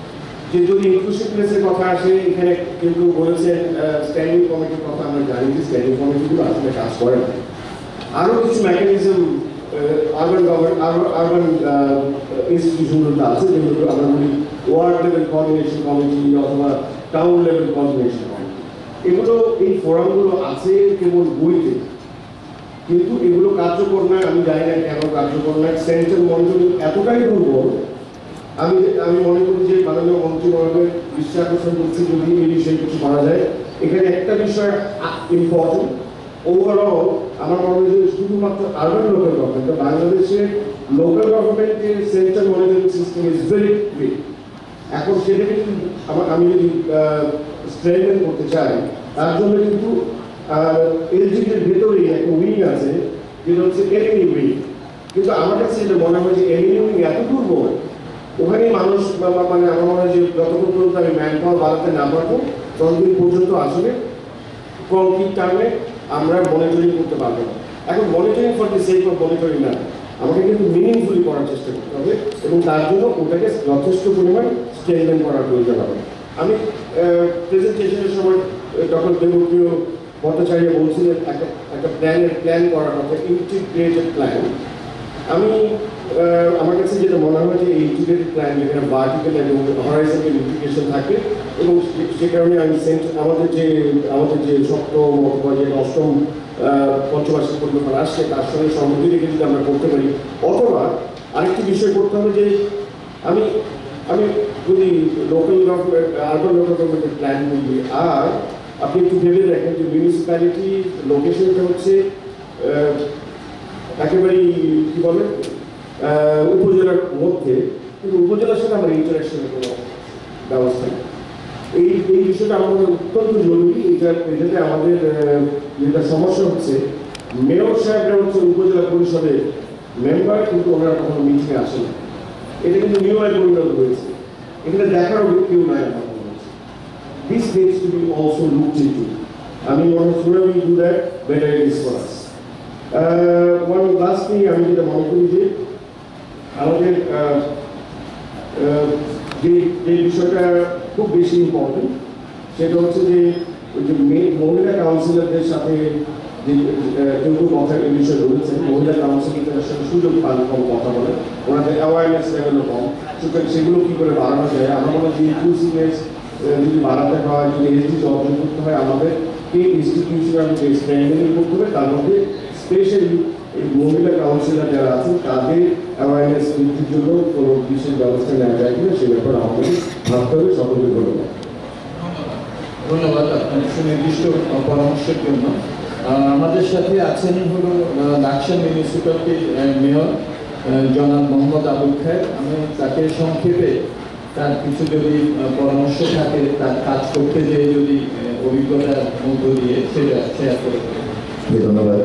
যে যদি ইনক্লুসিভনেসের কথা আসে, এখানে কিন্তু বলেছেন স্ট্যান্ডিং কমিটির কথা, আমরা জানি যে স্ট্যান্ডিং কমিটিগুলো আসলে কাজ করে না। আরও কিছু মেকানিজম আরবান গভর্নমেন্ট আরবান ইনস্টিটিউশনগুলোতে আছে, যেগুলো আমরা বলি ওয়ার্ড লেভেল কোঅর্ডিনেশন কমিটি অথবা টাউন লেভেল কোঅর্ডিনেশন কমিটি। এগুলো এই ফোরামগুলো আছে কেবল বইতে, কিন্তু এগুলো কার্যকর নয়। আমি জানি না কেন কার্যকর নয়। সেন্ট্রাল মনিটরিং এতটাই দুর্বল, আমি আমি মনে করি যে মাননীয় মন্ত্রী মহোদয় দৃষ্টি আকর্ষণ করছি যদি এই বিষয়ে কিছু করা যায়। এখানে একটা বিষয় ইম্পর্টেন্ট, ওভারঅল আমার মনে হয় যে শুধুমাত্র আরবান লোকাল গভর্নমেন্ট, বাংলাদেশের লোকাল গভর্নমেন্টের central monitoring system is very weak. এখন সেটাকে আমি যদি স্ট্রেংথেন করতে চাই, তার জন্য কিন্তু এলজিটির ভেতরেই একটা উইং আছে, যেটা হচ্ছে এমএনইউ উইং। কিন্তু আমার কাছে যেটা মনে হয় যে এমএনইউ উইং এত দুর্বল, ওখানে মানুষ মানে আমার মনে হয় যে যতক্ষণ পর্যন্ত আমি ম্যান পাওয়ার বাড়াতে না পারবো ততদিন পর্যন্ত আসলে কংক্রিট টার্মে আমরা মনিটরিং করতে পারবো না। এখন monitoring for the sake of monitoring না, আমাকে কিন্তু মিনিংফুলি করার চেষ্টা করতে হবে এবং তার জন্য ওটাকে যথেষ্ট পরিমাণ স্ট্রেংথেন করার প্রয়োজন হবে। আমি প্রেজেন্টেশনের সময় ডক্টর দেবপ্রিয় ভট্টাচার্য বলছিলেন একটা একটা প্ল্যানের প্ল্যান করার কথা, ইন্টিগ্রেটেড প্ল্যান। আমি আমার কাছে যেটা মনে হয় যে এই ইন্টিগ্রেটেড প্ল্যান যেখানে ভার্টিক্যাল এবং হরাইজন্টাল ইন্টিগ্রেশন থাকে, এবং সে কারণে আমি সেন্ট আমাদের যে আমাদের যে সপ্তম অথবা যে অষ্টম পঞ্চবার্ষিক পরিকল্পনা আসছে তার সঙ্গে সম্মতি রেখে যদি আমরা করতে পারি। অথবা আরেকটি বিষয় করতে হবে যে আমি আমি যদি লোকাল গভর্নমেন্ট আরবান লোকাল গভর্নমেন্টের প্ল্যান বলি, আর আপনি একটু ভেবে দেখেন যে মিউনিসিপ্যালিটি লোকেশনটা হচ্ছে একেবারেই কী বলে উপজেলার মধ্যে, কিন্তু উপজেলার সাথে আমার ইন্টারাকশনের কোনো ব্যবস্থা নেই। এই এই বিষয়টা আমাদের অত্যন্ত জরুরি। এটা এটাতে আমাদের যেটা সমস্যা হচ্ছে, মেয়র সাহেবরা হচ্ছে উপজেলা পরিষদের মেম্বার, কিন্তু ওনারা কখনো মিটিংয়ে আসে না। এটা কিন্তু নিয়মায় পরিণত হয়েছে। এখানে দেখারও কেউ নাই আমার মনে হচ্ছে। This needs to be also looked into. আমি মনে হচ্ছে we do that better it is for us. One last thing আমি যেটা মনে করি যে আমাদের যে যে বিষয়টা খুব বেশি ইম্পর্টেন্ট, সেটা হচ্ছে যে ওই যে মহিলা কাউন্সিলরদের সাথে যে কেউ কেউ কথা এই বিষয়ে বলেছেন, মহিলা কাউন্সিলরদের সাথে সুযোগ পান কম কথা বলে, ওনাদের অ্যাওয়ারনেস লেভেলও কম। সুতরাং সেগুলো কী করে বাড়ানো যায়, আমার মনে হয় যে ইনক্লুসিভনেস যদি বাড়াতে হয়, যদি এসডিজি অর্জন করতে হয়, আমাদের এই ইনস্টিটিউশনাল যে স্ট্রেংথেনিং করতে হবে, তার মধ্যে স্পেশালি এই মহিলা কাউন্সিলর যারা আছেন তাদের অ্যাওয়ারনেস বৃদ্ধির জন্য কোনো বিশেষ ব্যবস্থা নেওয়া যায় কিনা সে ব্যাপারে আমাদের ভাবতে হবে। সকলকে ধন্যবাদ। ধন্যবাদ আপনার সুনির্দিষ্ট পরামর্শের জন্য। আমাদের সাথে আছেন হলো লাকসাম মিউনিসিপ্যালিটির মেয়র জনাব মোহাম্মদ আবুল খায়ের। আমি তাকে সংক্ষেপে তার কিছু যদি পরামর্শ থাকে, তার কাজ করতে যেয়ে যদি অভিজ্ঞতার মধ্য দিয়ে সেটা শেয়ার করে। ধন্যবাদ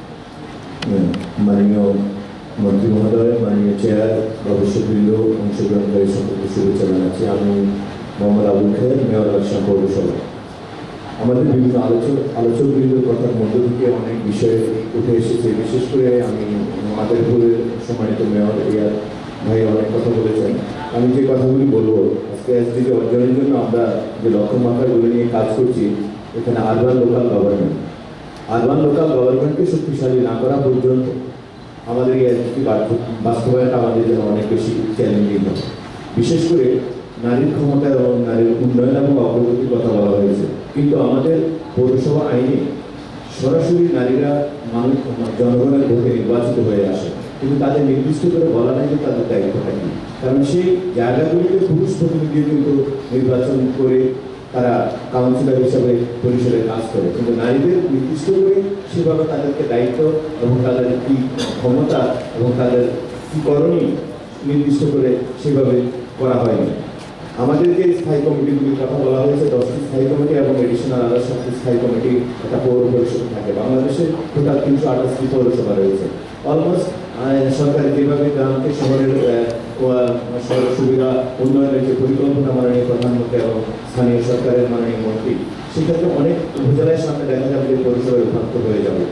মাননীয় মন্ত্রী মহোদয়, মাননীয় চেয়ার, গবেষকবৃন্দ, অংশগ্রহণকারী সকলকে শুভেচ্ছা জানাচ্ছি। আমি মোহাম্মদ আবুল খায়ের, মেয়র লাকসাম পৌরসভা। আমাদের বিভিন্ন আলোচক আলোচকবৃন্দের কথার মধ্য থেকে অনেক বিষয় উঠে এসেছে। বিশেষ করে আমি মাদারীপুরের সম্মানিত মেয়র ইয়ার ভাই অনেক কথা বলেছেন। আমি যে কথাগুলি বলবো, আজকে এসডিজি অর্জনের জন্য আমরা যে লক্ষ্যমাত্রাগুলো নিয়ে কাজ করছি, এখানে urban local government urban local গভর্নমেন্টকে শক্তিশালী না করা পর্যন্ত আমাদের এই এসডিজি বাস্তবায়ন আমাদের জন্য অনেক বেশি চ্যালেঞ্জিং হয়। বিশেষ করে নারীর ক্ষমতা এবং নারীর উন্নয়ন এবং অগ্রগতির কথা বলা হয়েছে, কিন্তু আমাদের পৌরসভা আইনে সরাসরি নারীরা মানুষ জনগণের ভোটে নির্বাচিত হয়ে আসে, কিন্তু তাদের নির্দিষ্ট করে বলা নাই যে তাদের দায়িত্বটা কী। কারণ সেই জায়গাগুলিতে পুরুষ প্রতিনিধি কিন্তু নির্বাচন করে তারা কাউন্সিলর হিসাবে পরিষদে কাজ করে, কিন্তু নারীদের নির্দিষ্ট করে সেভাবে তাদেরকে দায়িত্ব এবং তাদের কী ক্ষমতা এবং তাদের কী করণীয় নির্দিষ্ট করে সেভাবে করা হয়নি। আমাদের যে স্থায়ী কমিটিগুলির কথা বলা হয়েছে, দশটি স্থায়ী কমিটি এবং এডিশনাল আদার সাতটি স্থায়ী কমিটি একটা পৌর পরিষদ থাকে। বাংলাদেশে টোটাল তিনশো আঠাশটি পৌরসভা রয়েছে। অলমোস্ট সরকারি যেভাবে গ্রামকে শহরের সড়ক সুবিধা উন্নয়নের যে পরিকল্পনা মাননীয় প্রধানমন্ত্রী এবং স্থানীয় সরকারের মাননীয় মন্ত্রী, সেক্ষেত্রে অনেক উপজেলার সামনে দেখা যাবে যে পৌরসভায় রূপান্তর হয়ে যাবে।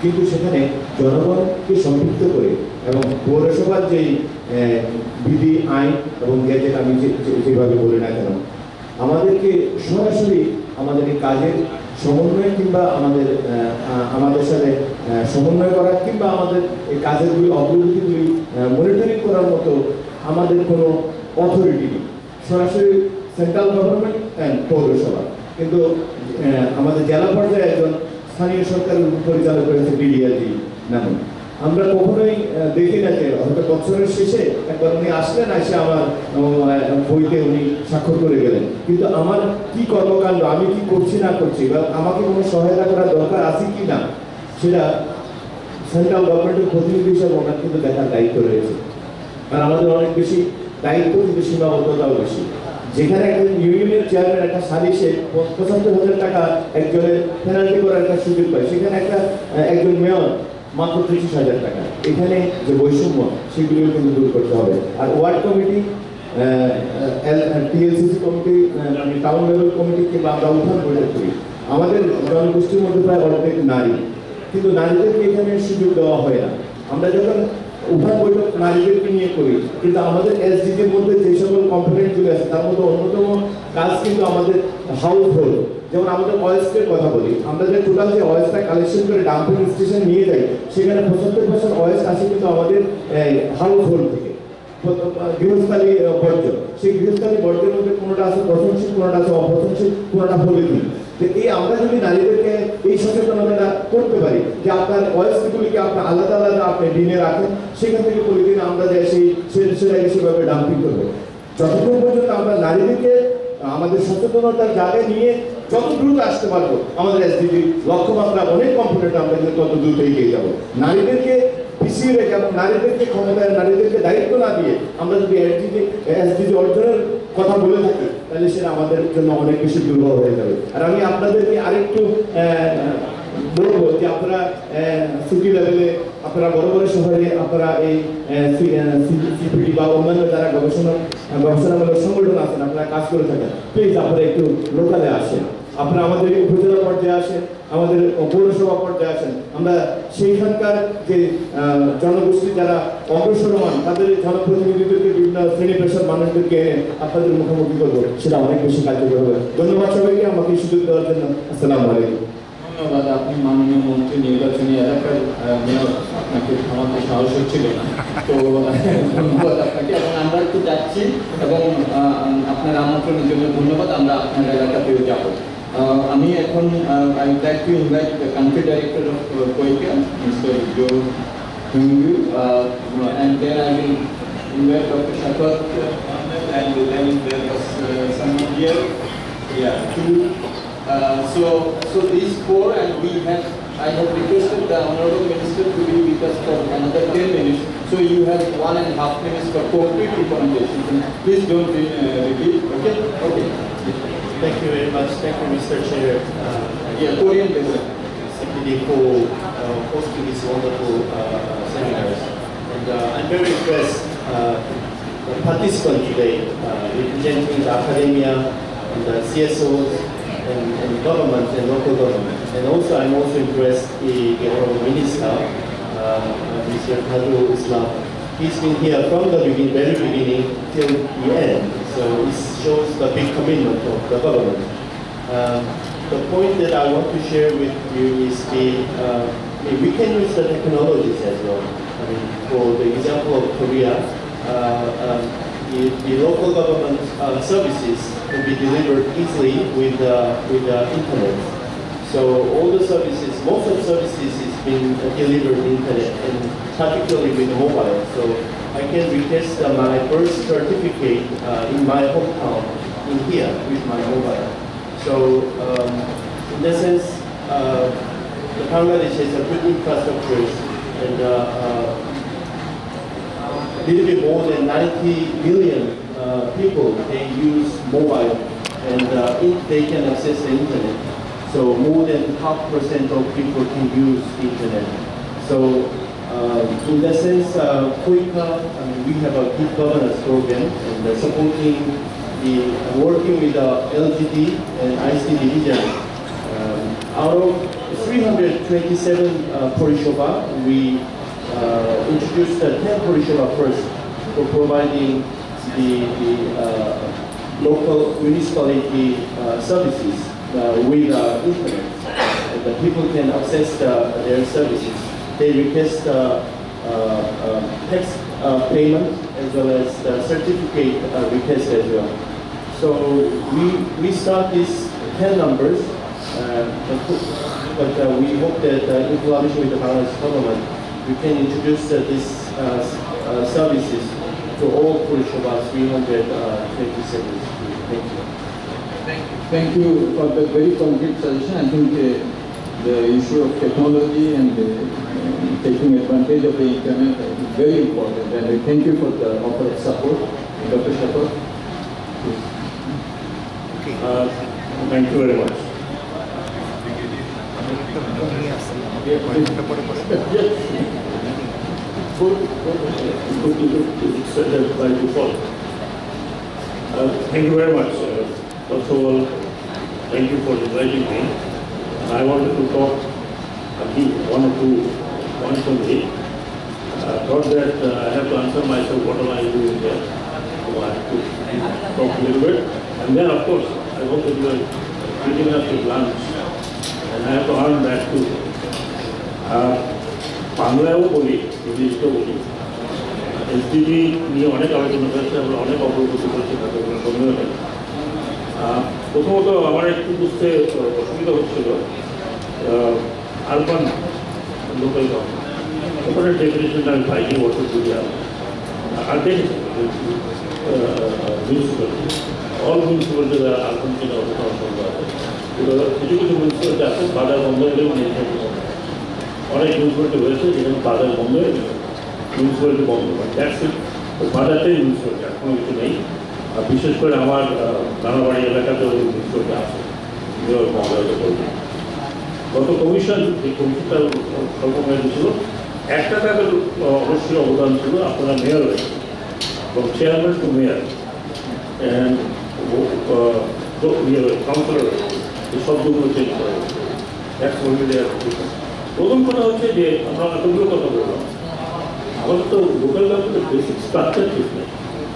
কিন্তু সেখানে জনগণকে সম্পৃক্ত করে এবং পৌরসভার যেই বিধি আইন এবং গেজেট আমি যেভাবে বলি না কেন, আমাদেরকে সরাসরি আমাদের এই কাজের সমন্বয় কিংবা আমাদের আমাদের সাথে সমন্বয় করা কিংবা আমাদের এই কাজেরগুলি অগ্রগতিগুলি মনিটরিং করার মতো আমাদের কোনো অথরিটি নেই। সরাসরি সেন্ট্রাল গভর্নমেন্ট অ্যান্ড পৌরসভা, কিন্তু আমাদের জেলা পর্যায়ে একজন স্থানীয় সরকারের পরিচালক রয়েছে বিডিআরজি নামে। আমরা কখনোই দেখি না যে হয়তো বছরের শেষে একবার উনি আসলেন, এসে আমার বইতে উনি স্বাক্ষর করে গেলেন, কিন্তু আমার কি কর্মকাণ্ড, আমি কি করছি না করছি বা আমাকে কোনো সহায়তা করার দরকার আছে কি না, সেটা সেন্ট্রাল গভর্নমেন্টের প্রতিনিধি হিসাবে ওনার কিন্তু দেখার দায়িত্ব রয়েছে। আর আমাদের অনেক বেশি দায়িত্ব, কিন্তু সীমাবদ্ধতাও বেশি। যেখানে একজন ইউনিয়নের চেয়ারম্যান একটা সালিশে পঁচাত্তর হাজার টাকা একজনের পেনাল্টি করার একটা সুযোগ পায়, সেখানে একটা একজন মেয়র মাত্র পঁচিশ হাজার টাকা। এখানে যে বৈষম্য, সেগুলিও কিন্তু দূর করতে হবে। আর ওয়ার্ড কমিটি, টিএলসিসি কমিটি, মানে টাউন লেভেল কমিটি কিংবা আমরা উঠান বৈঠক করি, আমাদের জনগোষ্ঠীর মধ্যে প্রায় অর্ধেক নারী, কিন্তু নারীদেরকে এখানে সুযোগ দেওয়া হয় না। আমরা যখন উঠান বৈঠক নারীদেরকে নিয়ে করি, কিন্তু আমাদের এসডিজির মধ্যে যে সকল কম্পোনেন্টগুলো আছে তার মধ্যে অন্যতম কাজ কিন্তু আমাদের হাউস হোল্ড। যেমন আমাদের ওয়েস্টের কথা বলি, আমরা যে টোটাল যে ওয়েস্টটা কালেকশন করে ডাম্পিং স্টেশন নিয়ে যাই, সেখানে পঁচাত্তর পার্সেন্ট ওয়েস্ট আসে কিন্তু আমাদের হাউস হোল্ড থেকে, গৃহস্থালী বর্জ্য। সেই গৃহস্থালী বর্জ্যের মধ্যে কোনোটা আছে পচনশীল, কোনোটা আছে অপচনশীল, কোনোটা পলিথিন। যে এই আমরা যদি নারীদেরকে এই সচেতনতাটা করতে পারি যে আপনার ওয়েস্টগুলিকে আপনার আলাদা আলাদা আপনি ডিনে রাখেন, সেখান থেকে পলিথিন আমরা যাই সেই সেটাকে সেভাবে ডাম্পিং করবো। যতক্ষণ পর্যন্ত আমরা নারীদেরকে আমাদের সচেতনতার জায়গায় নিয়ে যত দ্রুত আসতে পারবো, আমাদের এসডিজি লক্ষ্যমাত্রা অনেক কম্পোনেন্ট আমরা কিন্তু তত দ্রুত এগিয়ে যাবো। নারীদেরকে পিছিয়ে রেখে এবং নারীদেরকে ক্ষমতায়, নারীদেরকে দায়িত্ব না দিয়ে আমরা যদি এসডিজি এসডিজি অর্জনের কথা বলে থাকি, তাহলে সেটা আমাদের জন্য অনেক বেশি দুর্বল হয়ে যাবে। আর আমি আপনাদেরকে আরেকটু বলবো যে আপনারা সিটি লেভেলে, আপনারা বড় বড় শহরে আপনারা এই সিপিডি বা অন্যান্য যারা গবেষণা গবেষণামূলক সংগঠন আছেন, আপনারা কাজ করে থাকেন, প্লিজ আপনারা একটু লোকালে আসেন, আপনারা আমাদের উপজেলা পর্যায়ে আসেন, আমাদের পৌরসভা পর্যায়ে আসেন। আমরা সেইখানকার যে জনগোষ্ঠী যারা অগ্রসরমান, তাদের জনপ্রতিনিধিদেরকে, বিভিন্ন শ্রেণী পেশার মানুষদেরকে আপনাদের মুখোমুখি করবো, সেটা অনেক বেশি কার্যকর হবে। ধন্যবাদ সবাইকে আমাকে সুযোগ দেওয়ার জন্য। আসসালামু আলাইকুম। ধন্যবাদ। আপনি মাননীয় মন্ত্রী নির্বাচনী এলাকার মেয়র, আপনাকে আমাদের সাহস হচ্ছিল না, তো ধন্যবাদ আপনাকে। এবং আমরা একটু যাচ্ছি এবং আপনার আমন্ত্রণের জন্য ধন্যবাদ। আমরা আপনার এলাকাতেও যাব। আমি এখন I would like to invite the country director of KOICA, mister Jo Hungu, and then I will invite Doctor Shakwat and then there was uh, someone here, yeah, two. Uh, so, so these four, and we have, I have requested the Honorable Minister to be with us for another ten minutes. So you have one and a half minutes for concrete recommendations. Please don't uh, repeat. Okay. Okay. Thank you very much. Thank you, Mister Chair. Uh, yeah, Korean desert. C P D for uh, hosting these wonderful uh, seminars, and uh, I'm very impressed. Uh, the participants today, uh, representing the academia and the C S Os. And, and government and local government. And also I'm also impressed the, the Honorable Minister, uh, Mister Fadlul Islam. He's been here from the begin, very beginning till the end. So it shows the big commitment of the government. Um, the point that I want to share with you is the, uh, we can use the technologies as well. I mean, for the example of Korea, uh, um, The, the local government uh, services can be delivered easily with uh, with the uh, internet. So all the services, most of the services is being uh, delivered internet, and particularly with mobile. So I can request uh, my birth certificate uh, in my hometown in here with my mobile. So um, in that sense, uh, the Bangladesh has a good infrastructure, and uh, uh, little bit more than ninety million uh, people, they use mobile, and uh, if they can access the internet. So more than half percent of people can use internet. So uh, in that sense, uh, Koika, I mean, we have a good governance program, and uh, supporting the working with the L G D and I C D division. Um, Out of three hundred twenty-seven uh, Porishoba, we uh, introduced uh, ten Porishoba first for providing the, the uh, local municipality uh, services uh, with uh, internet. Uh, the people can access uh, their services. They request uh, uh, uh, tax uh, payment as well as the certificate uh, request as well. So we, we start these ten numbers, uh, but uh, we hope that uh, in collaboration with the Bangladesh government, we can introduce uh, these uh, uh, services to all Porishoba three hundred twenty-seven. Thank you. Thank you. Thank you for the very concrete suggestion. I think uh, the issue of technology and uh, taking advantage of the internet is very important. And uh, thank you for the offer of support, Doctor Shakur. Uh, thank you very much. Uh, thank you very much. Uh, first of all, thank you for inviting me. I wanted to talk a few, one or two points only. I thought that uh, I have to answer myself what am I doing there. So I have to talk a little bit. And then of course, I hope that you are treating us with lunch. And I have to earn that too. বাংলায়ও বলি, ইংলিশও বলি। SDG নিয়ে অনেক আলোচনা করেছে, আমরা অনেক অগ্রগতি করেছি তাদের কোনো সন্দেহ নেই। প্রথমত আমার একটু বুঝতে অসুবিধা হচ্ছিল আরবান লোকাল গভর্নমেন্ট, ওখানে ডেফিনেশনটা আমি পাইনি বছর দুই আর দেখেছি মিউনিসিপ্যালিটি, অল মিউনিসিপ্যালিটি আরবান কিনা অবস্থান বন্ধ আছে। কিছু কিছু মিউনিসিপ্যালিটি আছে বাজার বন্ধ হলেও মিউনিসিপ্যালিটি বন্ধ, অনেক মিউনিসিপ্যালিটি হয়েছে যেখানে বাজার বন্ধ হয়ে মিউনিসিপ্যালিটি বন্ধ হয়, ট্যাক্স বাজারটাই মিউনিসিপ্যালিটি, আর কোনো কিছু নেই। বিশেষ করে আমার নানাবাড়ি এলাকাতে মিউনিসিপ্যালিটি আছে গত কমিশন, যে কমিশনটা স্বল্পমেয়াদী ছিল, একটা তাদের অবশ্যই অবদান ছিল, আপনারা মেয়র হয়েছে এবং চেয়ারম্যান টু মেয়র কাউন্সিলর এই শব্দগুলো চেঞ্জ করা হয়েছে। প্রথম কথা হচ্ছে যে আমরা এতগুলো কথা বললাম, আমাদের তো লোকাল গভর্নমেন্টের বেসিক স্ট্রাকচার ঠিক নেই।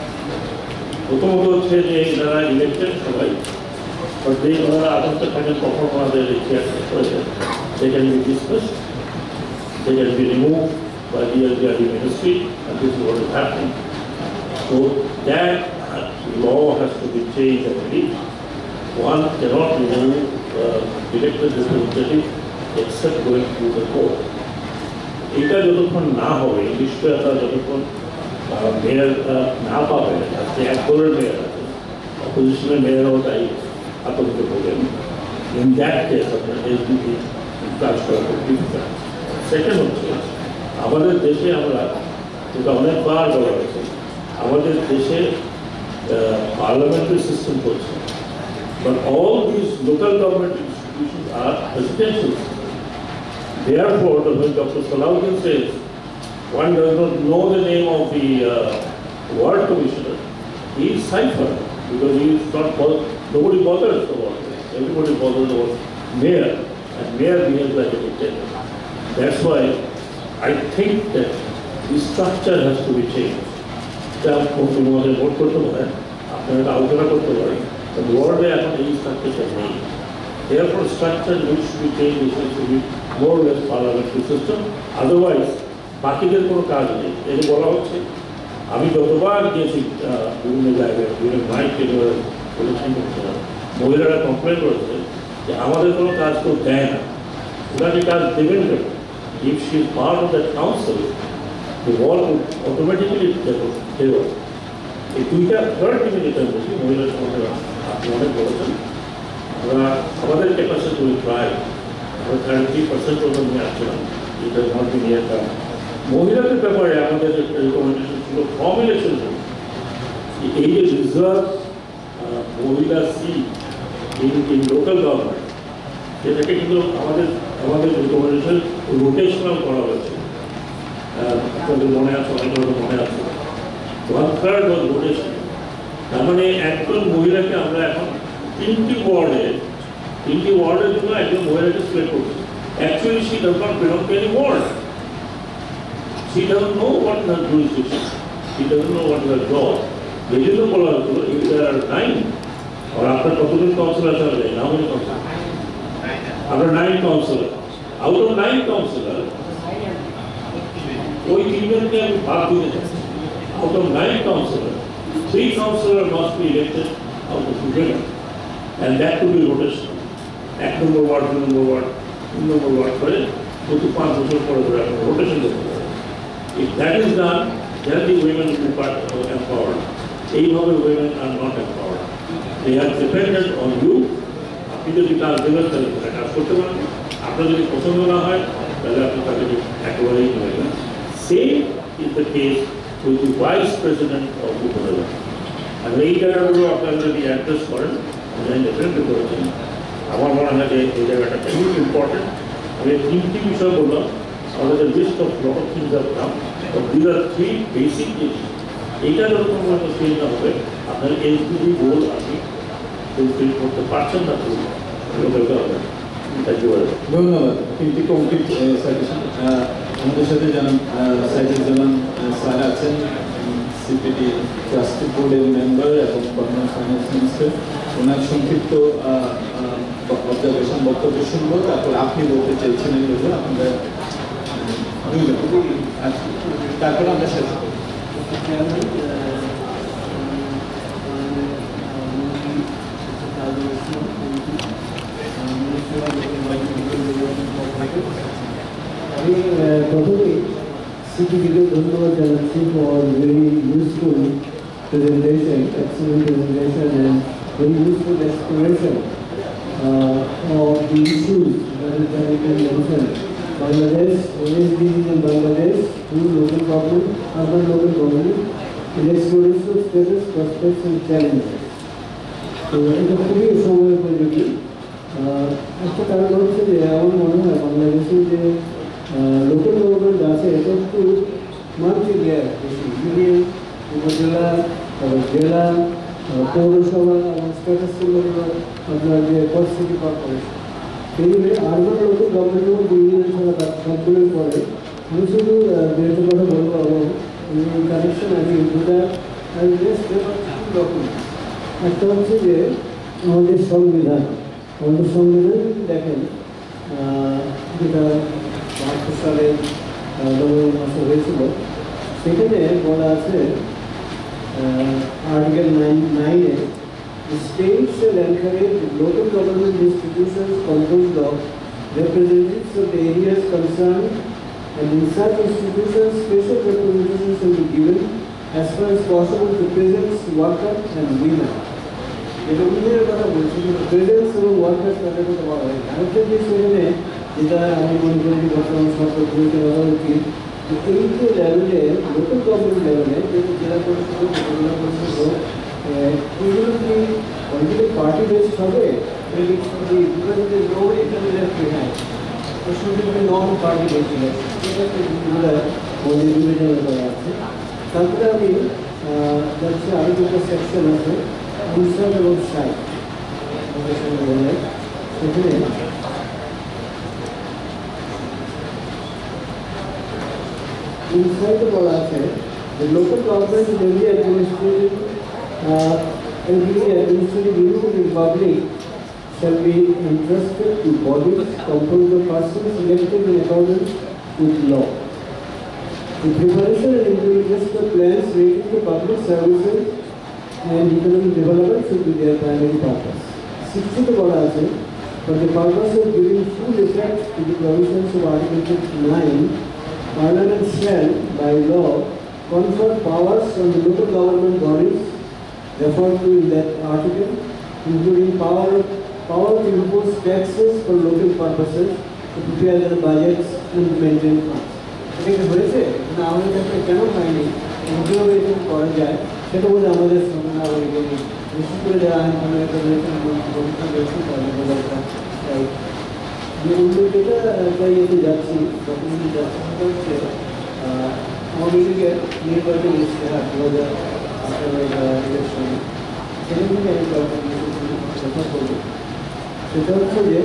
প্রথমত হচ্ছে যে যারা ইলেকটেড সবাই, বাট যেই ওনারা আদর্শে থাকেন কখন ওনাদের চেয়ার করেছেন, they can be dismissed, they can be removed by the L G R D ministry, and this is what is happening. So that law has to be changed already. One cannot remove uh, elected representative except going through the court. এটা যতক্ষণ না হবে, নিশ্চয়তা যতক্ষণ mayor না পাবে, আজকে এক দলের মেয়র আছে, অপোজিশনের মেয়রও তাই আতঙ্কে ভোগেন। ইন দ্যাট কেস আপনার এসডিপি কাজ করা খুব ডিফিকাল্ট। সেকেন্ড হচ্ছে আমাদের দেশে আমরা, যেটা অনেকবার বলা হয়েছে, আমাদের দেশে পার্লামেন্টারি সিস্টেম করছে, but all this local government institutions আর presidential. Therefore, when Doctor Salahuddin says one does not know the name of the uh, ward commissioner, he is cipher because he is not bothered. Nobody bothers about this. Everybody bothers about mayor, and mayor behaves like a dictator. That's why I think that the structure has to be changed. That কোনো মতে vote করতে পারেন, আপনারা এটা আলোচনা করতে পারেন, কিন্তু ওয়ার্ডে এখন এই স্ট্রাকচারটা নেই। Therefore, structure needs to be changed. It needs to be more or less parliamentary system. Otherwise, বাকিদের কোনো কাজ নেই। এই বলা হচ্ছে, আমি যতবার গিয়েছি বিভিন্ন জায়গায়, বিভিন্ন মাইক ইলেকশন করছিলাম, মহিলারা কমপ্লেন করেছে যে আমাদের কোনো কাজ কেউ দেয় না, ওরা যে কাজ দেবেন কেন? If she is part of that council, the wall would automatically favor. এই দুইটা থার্ড টিমে যেটা বলছি, মহিলার সঙ্গে আপনি অনেক বলেছেন, আমরা আমাদের ক্যাপাসিটি উইল ট্রাই, আমরা থার্টি থ্রি পার্সেন্ট ওজন নিয়ে আসছিলাম, এটা নট নিয়ে একটা মহিলাদের ব্যাপারে আমাদের রিকমেন্ডেশন ছিল ফর্ম ইলেকশন, এই যে রিজার্ভ মহিলা seat in in local government, সেটাকে কিন্তু আমাদের আমাদের রিকমেন্ডেশন রোটেশনাল করা হয়েছে। আপনাদের মনে আছে, অনেকের মনে আছে, ওয়ান থার্ড ওয়াজ রোটেশন। তার মানে একজন মহিলাকে আমরা এখন তিনটি ওয়ার্ডে তিনটি ওয়ার্ডের জন্য একজন মহিলাকে সিলেক্ট করছে। Actually, she does not belong to any ward. She doesn't know what is her jurisdiction. She doesn't know what is her job. এই জন্য বলা হতো, if there are nine, or আপনার কতজন কাউন্সিলর আছে আমাদের, না মনে কাউন্সিলর? আপনার nine councillor. Out of nine councillor, ওই তিনজনকে আমি ভাগ দিতে চাচ্ছি। Out of nine কাউন্সিলর, three councillors must be elected out of women, and that to be rotation. এক নম্বর ওয়ার্ড, দুই নম্বর ওয়ার্ড, তিন নম্বর ওয়ার্ড করে প্রতি পাঁচ বছর পরে করে আপনার রোটেশন করতে পারে। If that is done, then the women will be part of empowered. এইভাবে women are not empowered. They are dependent on you. আপনি যদি কাজ দেবেন তাহলে তারা কাজ করতে পারেন, আপনার যদি পছন্দ না হয় তাহলে আপনি তাকে একেবারেই নেবেন। Same is the case with the vice president of the parliament. আর এই জায়গাগুলো আপনারা যদি অ্যাড্রেস করেন, আমি ডেফিনেটলি করেছেন, আমার মনে হয় যে এই জায়গাটা খুবই ইম্পর্টেন্ট। আমি তিনটি বিষয় বললাম, আমাদের list of lot of things are come, but this are three basic issue. এইটা যখন মনে চেঞ্জ না হবে, আপনার এইচডিবি গোল আপনি ফুলফিল করতে পারছেন না, করতে হবে। ধন্যবাদ। তিনটি কমপ্লিট সাজেশন। আমাদের সাথে জানান সাইদুল জামান স্যার আছেন, সিপিডি ট্রাস্টি বোর্ডের মেম্বার এবং বর্তমান ফাইন্যান্স মিনিস্টার। ওনার সংক্ষিপ্ত অবজারভেশন বক্তব্য শুনবো, তারপর আপনি বলতে চেয়েছিলেন বলে আপনাদের তারপর আমরা শেষ করব। আমি প্রথমেই সিপিডিকে ধন্যবাদ জানাচ্ছি for very useful presentation, excellent presentation and very useful explanation of the issues that is mentioned. Bangladesh, O S D in Bangladesh, through local government, urban local government, in exploration status, prospects and challenges. তো এটা খুবই সময় উপযোগী। একটা কারণ হচ্ছে যে আমার মনে হয় বাংলাদেশের যে লোকাল গভর্নমেন্ট আছে এটা একটু মাল্টি লেয়ার বেশি, ইউনিয়ন, উপজেলা, জেলা, পৌরসভা এবং স্ট্যাটাসগুলো আপনার যে সিটি কর্পোরেশন, এইগুলো আরবান লোকাল গভর্নমেন্টের মধ্যে ইউনিয়ন ছাড়া সবগুলোর পরে আমি শুধু দুটো কথা বলবো এবং কানেকশন আছে দুটা ডকুমেন্ট। একটা হচ্ছে যে আমাদের সংবিধান, আমাদের সংবিধান যদি দেখেন যেটা বাহাত্তর সালে নভেম্বর মাসে হয়েছিল, সেখানে বলা আছে আর্টিকেল নাইন নাইনে state shall encourage local government institutions composed of representatives of the areas concerned, and in such institutions special representation shall be given as far as possible to peasants, workers and women. এটা উইমেনের কথা বলছি, কিন্তু presence এবং workers তাদের কথা বলা হয়। আরেকটা যে সেখানে যেটা আমি মনে করি বর্তমান সরকার বলতে বলা উচিত, এই যে লেভেলে লোকাল গভর্নমেন্ট লেভেলে যেহেতু জেলা পরিষদ, জেলা পরিষদ এগুলো কি অলরেডি পার্টি বেসড হবে, নন পার্টি বেসড বিবেচনা করা আছে। তারপরে আমি যাচ্ছি আরও দুটো সেকশন আছে, ইনসাইড এবং সাইড। সেখানে ইনসাইডে বলা আছে যে local government every administrative every administrative unit in public shall be entrusted to bodies composed of persons elected in accordance with law. The preparation and implementation of plans relating to public services and economic development should be their primary purpose. sixty to বলা আছে, for the purpose of giving full effect to the provisions of Article nine, Parliament shall, by law, confer powers on the local government bodies referred to in that article, including power power to impose taxes for local purposes, to prepare their budgets and maintain funds. এটা কি হয়েছে না আমাদের কাছে কেন হয়নি, কীভাবে এটা করা যায় সেটা বলে আমাদের সামনে নাগরিকের বিশেষ করে যারা আইন প্রণয়ন রয়েছেন ভূমিকা রয়েছে তাদের বলে একটা চাই। যে উল্লেখটা তাই এতে যাচ্ছি ডকুমেন্টে যাচ্ছি সেটা হচ্ছে আওয়ামী লীগের নির্বাচন ইশতেহার দু হাজার ইলেকশন, সেখান থেকে আমি কথা বলবো। সেটা হচ্ছে যে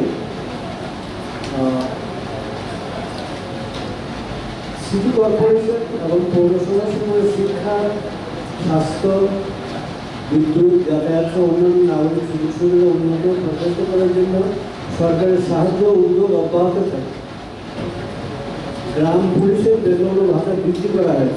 সিটি কর্পোরেশন এবং পৌরসভার সময় শিক্ষা, স্বাস্থ্য, বিদ্যুৎ, যাতায়াত সহ অন্যান্য নাগরিক সুযোগ সুবিধা উন্নত প্রচেষ্টা করার জন্য সরকারের সাহায্য উদ্যোগ অব্যাহত থাকে। গ্রাম পুলিশের বেতন ও ভাতা বৃদ্ধি করা হয়েছে।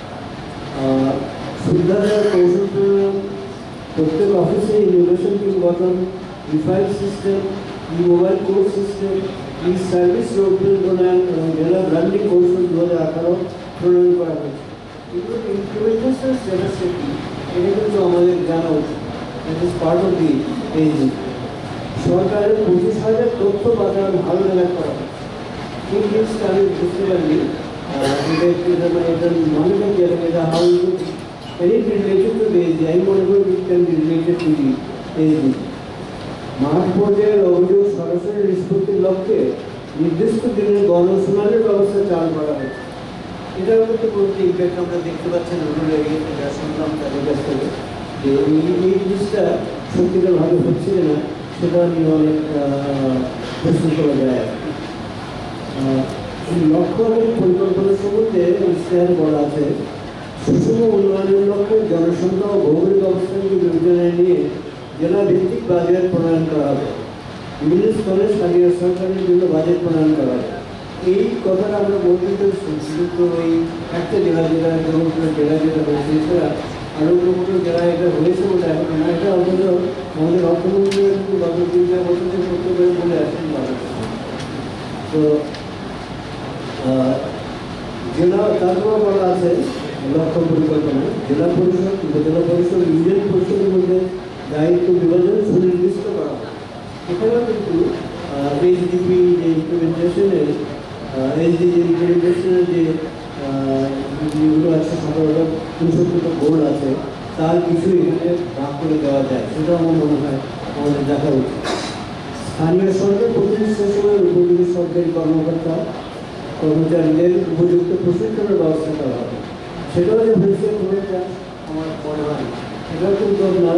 সুবিধাদার কৌশল প্রণয়ন, প্রত্যেক অফিসে ইনোভেশন টিম গঠন, রিফাইল system, e mobile course system, e service roadmap প্রণয়ন এবং জেলা ব্র্যান্ডিং কৌশল দু হাজার আঠারো প্রণয়ন করা হয়েছে। কিন্তু ইমপ্লিমেন্টেশন স্ট্যাটাসটা কি, এটা কিন্তু আমাদের জানা উচিত। That is part of the agency. সরকারের পঁচিশ হাজার তথ্য বাজার ভালো জায়গা করা হয়েছে। এই জিনিসটা আমি বুঝতে পারিনি, এটা একটু এটা মনে করি যে how you any related to the I মনে করি it can be related to the agency. মাঠ পর্যায়ের অভিযোগ সরাসরি নিষ্পত্তির লক্ষ্যে নির্দিষ্ট দিনের গণশুনানির ব্যবস্থা চালু করা হয়েছে। এটার মধ্যে কোনো ইম্প্যাক্ট আমরা দেখতে পাচ্ছি না রুরাল এরিয়াতে, যা শুনলাম তাদের কাছ থেকে যে এই এই জিনিসটা সত্যিকারভাবে হচ্ছে না, সেটা নিয়ে অনেক প্রশ্ন করা যায়। লক্ষ্য এবং পরিকল্পনা সম্বন্ধে ইশতেহারে বলা আছে, সুষম উন্নয়নের লক্ষ্যে জনসংখ্যা ও ভৌগোলিক অবস্থানকে বিবেচনায় নিয়ে জেলা ভিত্তিক বাজেট প্রণয়ন করা হবে। বিভিন্ন স্তরে স্থানীয় সরকারের জন্য বাজেট প্রণয়ন করা হবে। এই কথাটা আমরা বলতে শুধু ওই একটা জেলা জেলা যেমন জেলা জেলা হয়েছে, এছাড়া আরও কোনো জেলায় এটা হয়েছে বলে এখন না, এটা অন্তত আমাদের অর্থমন্ত্রী কিন্তু গত তিন চার বছর থেকে করতে পারে বলে আসেন বাজেট। তো জেলা তারপর বলা আছে লক্ষ্য পরিকল্পনা, জেলা পরিষদ, উপজেলা পরিষদ, ইউনিয়ন পরিষদের মধ্যে দায়িত্ব বিভাজন সুনির্দিষ্ট করা হয়। এখানেও কিন্তু এইচডিপি যে ইমপ্লিমেন্টেশনের এইচডি যে ইমপ্লিমেন্টেশনের যে যেগুলো আছে সতেরোটা উনসত্তরটা বোর্ড আছে, তার কিছু এখানে ভাগ করে দেওয়া যায়, সেটা আমার মনে হয় আমাদের দেখা উচিত। স্থানীয় সরকার প্রতিষ্ঠার সময় উপযোগী সরকারি কর্মকর্তা কর্মচারীদের উপযুক্ত প্রশিক্ষণের ব্যবস্থা করা হবে। সেটাও যে হয়েছে খুব একটা আমার মনে হয় এটাও কিন্তু আপনার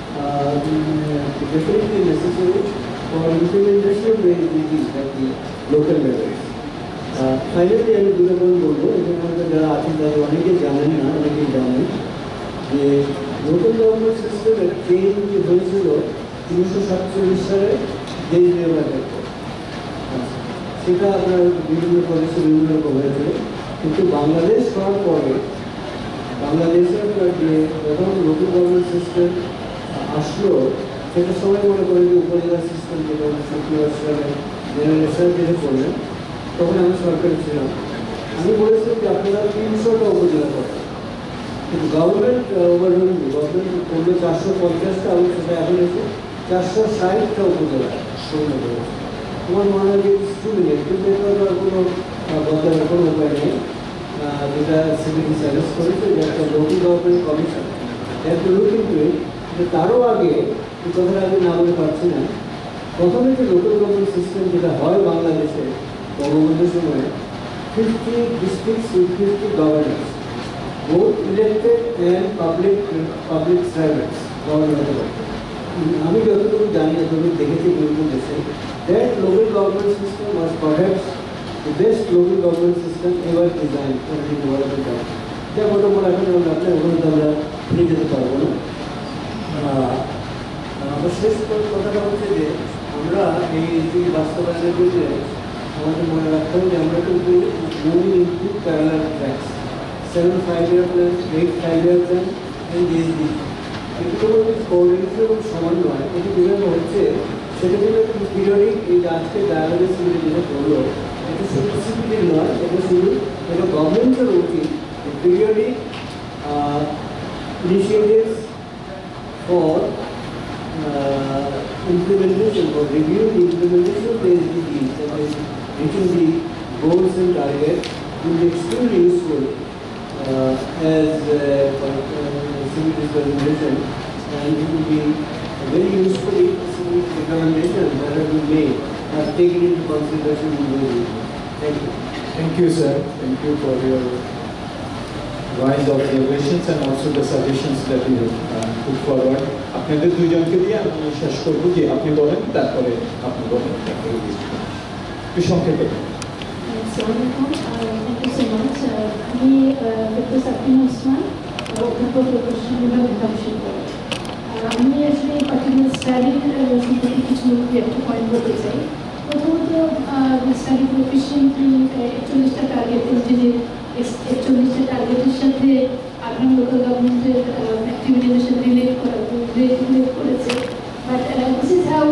definitely necessary for implementation of the duties at the local level. Finally আমি দুটো কথা বলবো, এখানে আমাদের যারা আছেন তাদের অনেকেই জানেন না, অনেকেই জানেন যে লোকাল গভর্নমেন্ট সিস্টেমের চেঞ্জ হয়েছিল উনিশশো সাতচল্লিশ সালে দেশ নির্বাচনের পর। সেটা আপনার বিভিন্ন প্রদেশে বিভিন্ন রকম হয়েছিল, কিন্তু বাংলাদেশ হওয়ার পরে বাংলাদেশের যে প্রথম লোকাল গভর্নমেন্ট সিস্টেম আসলো, সেটা সবাই মনে করে যে উপজেলা সিস্টেম যেটা সত্তর সালে জেনারেশন যেটা করলেন, তখন আমি সরকারি ছিলাম। আমি বলেছিলাম যে আপনারা তিনশোটা উপজেলা করেন, কিন্তু গভর্নমেন্ট ওভারঅল গভর্নমেন্ট করলো চারশো পঞ্চাশটা, এবং সেটা এখন এসে চারশো ষাটটা উপজেলা পরিণত হয়েছে। আমার মনে হয় যে স্টুডেন্ট কিন্তু এটা কোনো বদলানোর কোনো উপায় নেই, যেটা সিভিল সার্ভিস করেছে যে একটা লোকাল গভর্নমেন্ট কমিশন একটা লুক কিন্তু তারও আগে এই কথাটা আমি না বলে পারছি না। প্রথমে যে লোকাল গভর্নমেন্ট সিস্টেম যেটা হয় বাংলাদেশে বঙ্গবন্ধুর সময়, fifty districts with fifty governors, both elected and public public servants government. আমি যতটুকু জানি, যতটুকু দেখেছি বিভিন্ন দেশে, that local government system was perhaps the best local government system ever designed for the development. যা মোটামুটি এখন আপনি ওখানে তো আমরা ফিরে যেতে পারবো না। আমার শেষ কথাটা হচ্ছে যে আমরা এই বাস্তবায়নের জন্য আমাদের মনে রাখতে হবে যে আমরা কিন্তু moving into parallel tracks, seven five year plan, eight five year plan and DSD, এগুলো কোঅর্ডিনেশন এবং সমন্বয় এটি যেভাবে হচ্ছে সেটা কিন্তু একটু পিরিয়ডিক। এই আজকে ডায়ালগের সঙ্গে যেটা করলো, এটা শুধু সিপিডির নয়, এটা শুধু এটা গভর্নমেন্টের উচিত periodic initiatives for uh, implementation or review the implementation of the S D Gs, that is reaching the goals and targets, will be extremely useful uh, as uh, uh, civil recommendation, and it will be very useful if the civil recommendations that have been made are taken into consideration in those areas. Thank you. Thank you, sir. Thank you for your rise of the questions and also the suggestions that you have uh, put forward. আপনাদের দুইজনকে দিয়ে আমি শেষ করবো যে আপনি বলেন তারপরে আপনি বলেন তারপরে একটু সংক্ষেপে। Assalamualaikum. Thank you so much. আমি ডক্টর সাকিনা ওসমান, অধ্যাপক প্রকৌশল বিভাগ, ঢাকা বিশ্ববিদ্যালয়। আমি আসলে পার্টিকুলার স্টাডির সম্পর্কে কিছু একটু পয়েন্ট বলতে চাই। প্রথমত স্টাডি প্রফেশনটি একচল্লিশটা টার্গেট এসডিজির একচল্লিশটা টার্গেটের সাথে আর্বান লোকাল গভর্নমেন্টের অ্যাক্টিভিটিদের সাথে রিলেট করা রিলেট করেছে। বাট দিস ইজ হাউ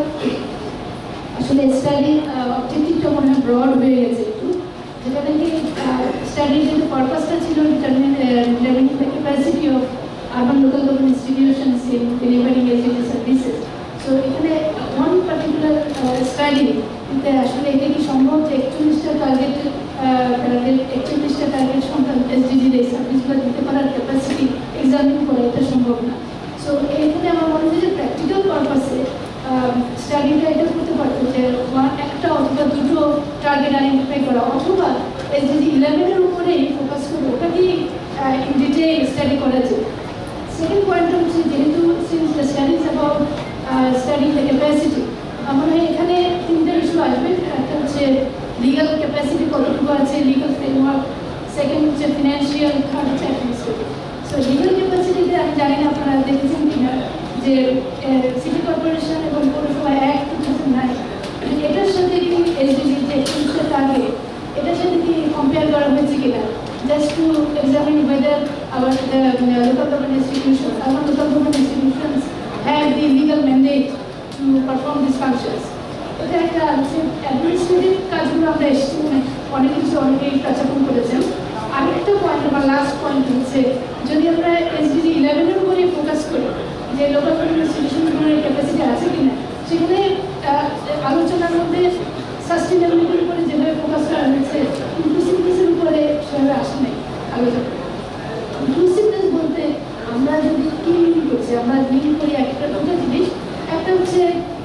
আসলে স্টাডির অবজেক্টিভটা মনে হয় ব্রড হয়ে গেছে একটু, যেটা নাকি স্টাডির যে পারপাসটা ছিল determining the capacity of urban local government institutions in delivering education services. So এখানে one particular study কিন্তু আসলে এটা কি সম্ভব যে একচল্লিশটা টার্গেট টার্গেট একচল্লিশটা টার্গেট সংখ্যা এসডিজির এই সার্ভিসগুলো দিতে পারার ক্যাপাসিটি এক্সামিন করা এটা সম্ভব না। সো এখানে আমার মনে হয় যে প্র্যাকটিক্যাল পারপাসে স্টাডিটা এটা করতে পারতো যে একটা অথবা দুটো টার্গেট আইডেন্টিফাই করা, অথবা এসডিজি ইলেভেনের উপরেই ফোকাস করে ওটাকেই ইন ডিটেইল স্টাডি করা যায়। সেকেন্ড পয়েন্টটা হচ্ছে যেহেতু since the study is about study the capacity, আমার হয় এখানে তিনটা ইস্যু আসবে। একটা হচ্ছে লিগাল ক্যাপাসিটি কতটুকু আছে, লিগাল ফ্রেমওয়ার্ক, সেকেন্ড হচ্ছে ফিনান্সিয়াল, থার্ড হচ্ছে অ্যাডমিনিস্ট্রেটিভ। সো লিগাল ক্যাপাসিটিতে আমি জানি না আপনারা দেখেছেন কিনা যে সিটি কর্পোরেশন এবং পৌরসভা অ্যাক্ট টু থাউজেন্ড নাইন এটার সাথে কি এসডিজির যে একচল্লিশটা টার্গেট এটার সাথে কি কম্পেয়ার করা হয়েছে কিনা, just to examine whether our the, uh, local government institutions, our local government institutions have the legal mandate to perform these functions. এটা একটা অ্যাডমিনিস্ট্রেটিভ কাজগুলো আমরা এসেছি অনেক কিছু অনেকেই কাছাকাছি করেছেন। আরেকটা পয়েন্ট, আমার লাস্ট পয়েন্ট হচ্ছে যদি আমরা এসডিজি ইলেভেনের উপরে ফোকাস করি যে লোকাল গভর্নমেন্ট ইনস্টিটিউশনগুলোর ক্যাপাসিটি আছে কিনা, সেখানে আলোচনার মধ্যে সাস্টেনেবিলিটির উপরে যেভাবে ফোকাস করা হয়েছে ইনক্লুসিভনেসের উপরে সেভাবে আসে নাই আলোচনা। ইনক্লুসিভনেস বলতে আমরা যদি কি মিন করছি, আমরা মিন করি একটা দুটো জিনিস, একটা হচ্ছে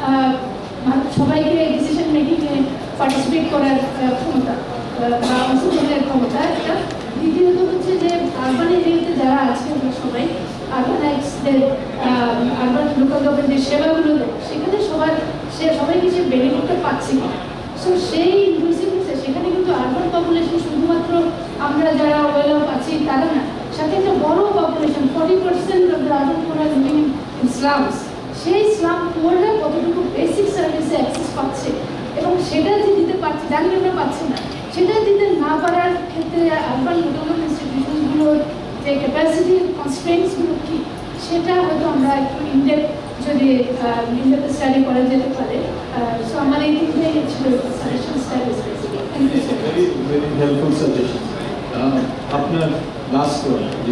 সবাইকে ডিসিশন মেকিংয়ে পার্টিসিপেট করার ক্ষমতা বা অংশগ্রহণের ক্ষমতা একটা, দ্বিতীয়ত হচ্ছে যে আরবান এরিয়াতে যারা আছে আমরা সবাই আরবানাইজদের আরবান লোকাল গভর্নমেন্টের সেবাগুলো দেয় সেখানে সবার সে সবাই কিছু বেনিফিটটা পাচ্ছি না। সো সেই ইনক্লুসিভনেসে সেখানে কিন্তু আরবান পপুলেশন শুধুমাত্র আমরা যারা ওয়েল অফ আছি তারা না, সাথে একটা বড় population forty percent of the urban poor are living in slums, সেই স্লাম পুয়াররা কতটুকু বেসিক সার্ভিসে অ্যাক্সেস পাচ্ছে এবং সেটা যে দিতে পারছে, জানি আমরা পাচ্ছি না, সেটা দিতে না পারার ক্ষেত্রে আরবান লোকাল ইনস্টিটিউশনগুলোর যে ক্যাপাসিটি কনস্ট্রেন্টসগুলো কী সেটা হয়তো আমরা একটু ইনডেপথ যদি ইনডেপথ স্টাডি করা যেতে পারে। সো আমার এই তিনটে ছিল suggestion studies basically. Thank you so much. Very very helpful suggestion. আপনার লাস্ট ওয়ান জি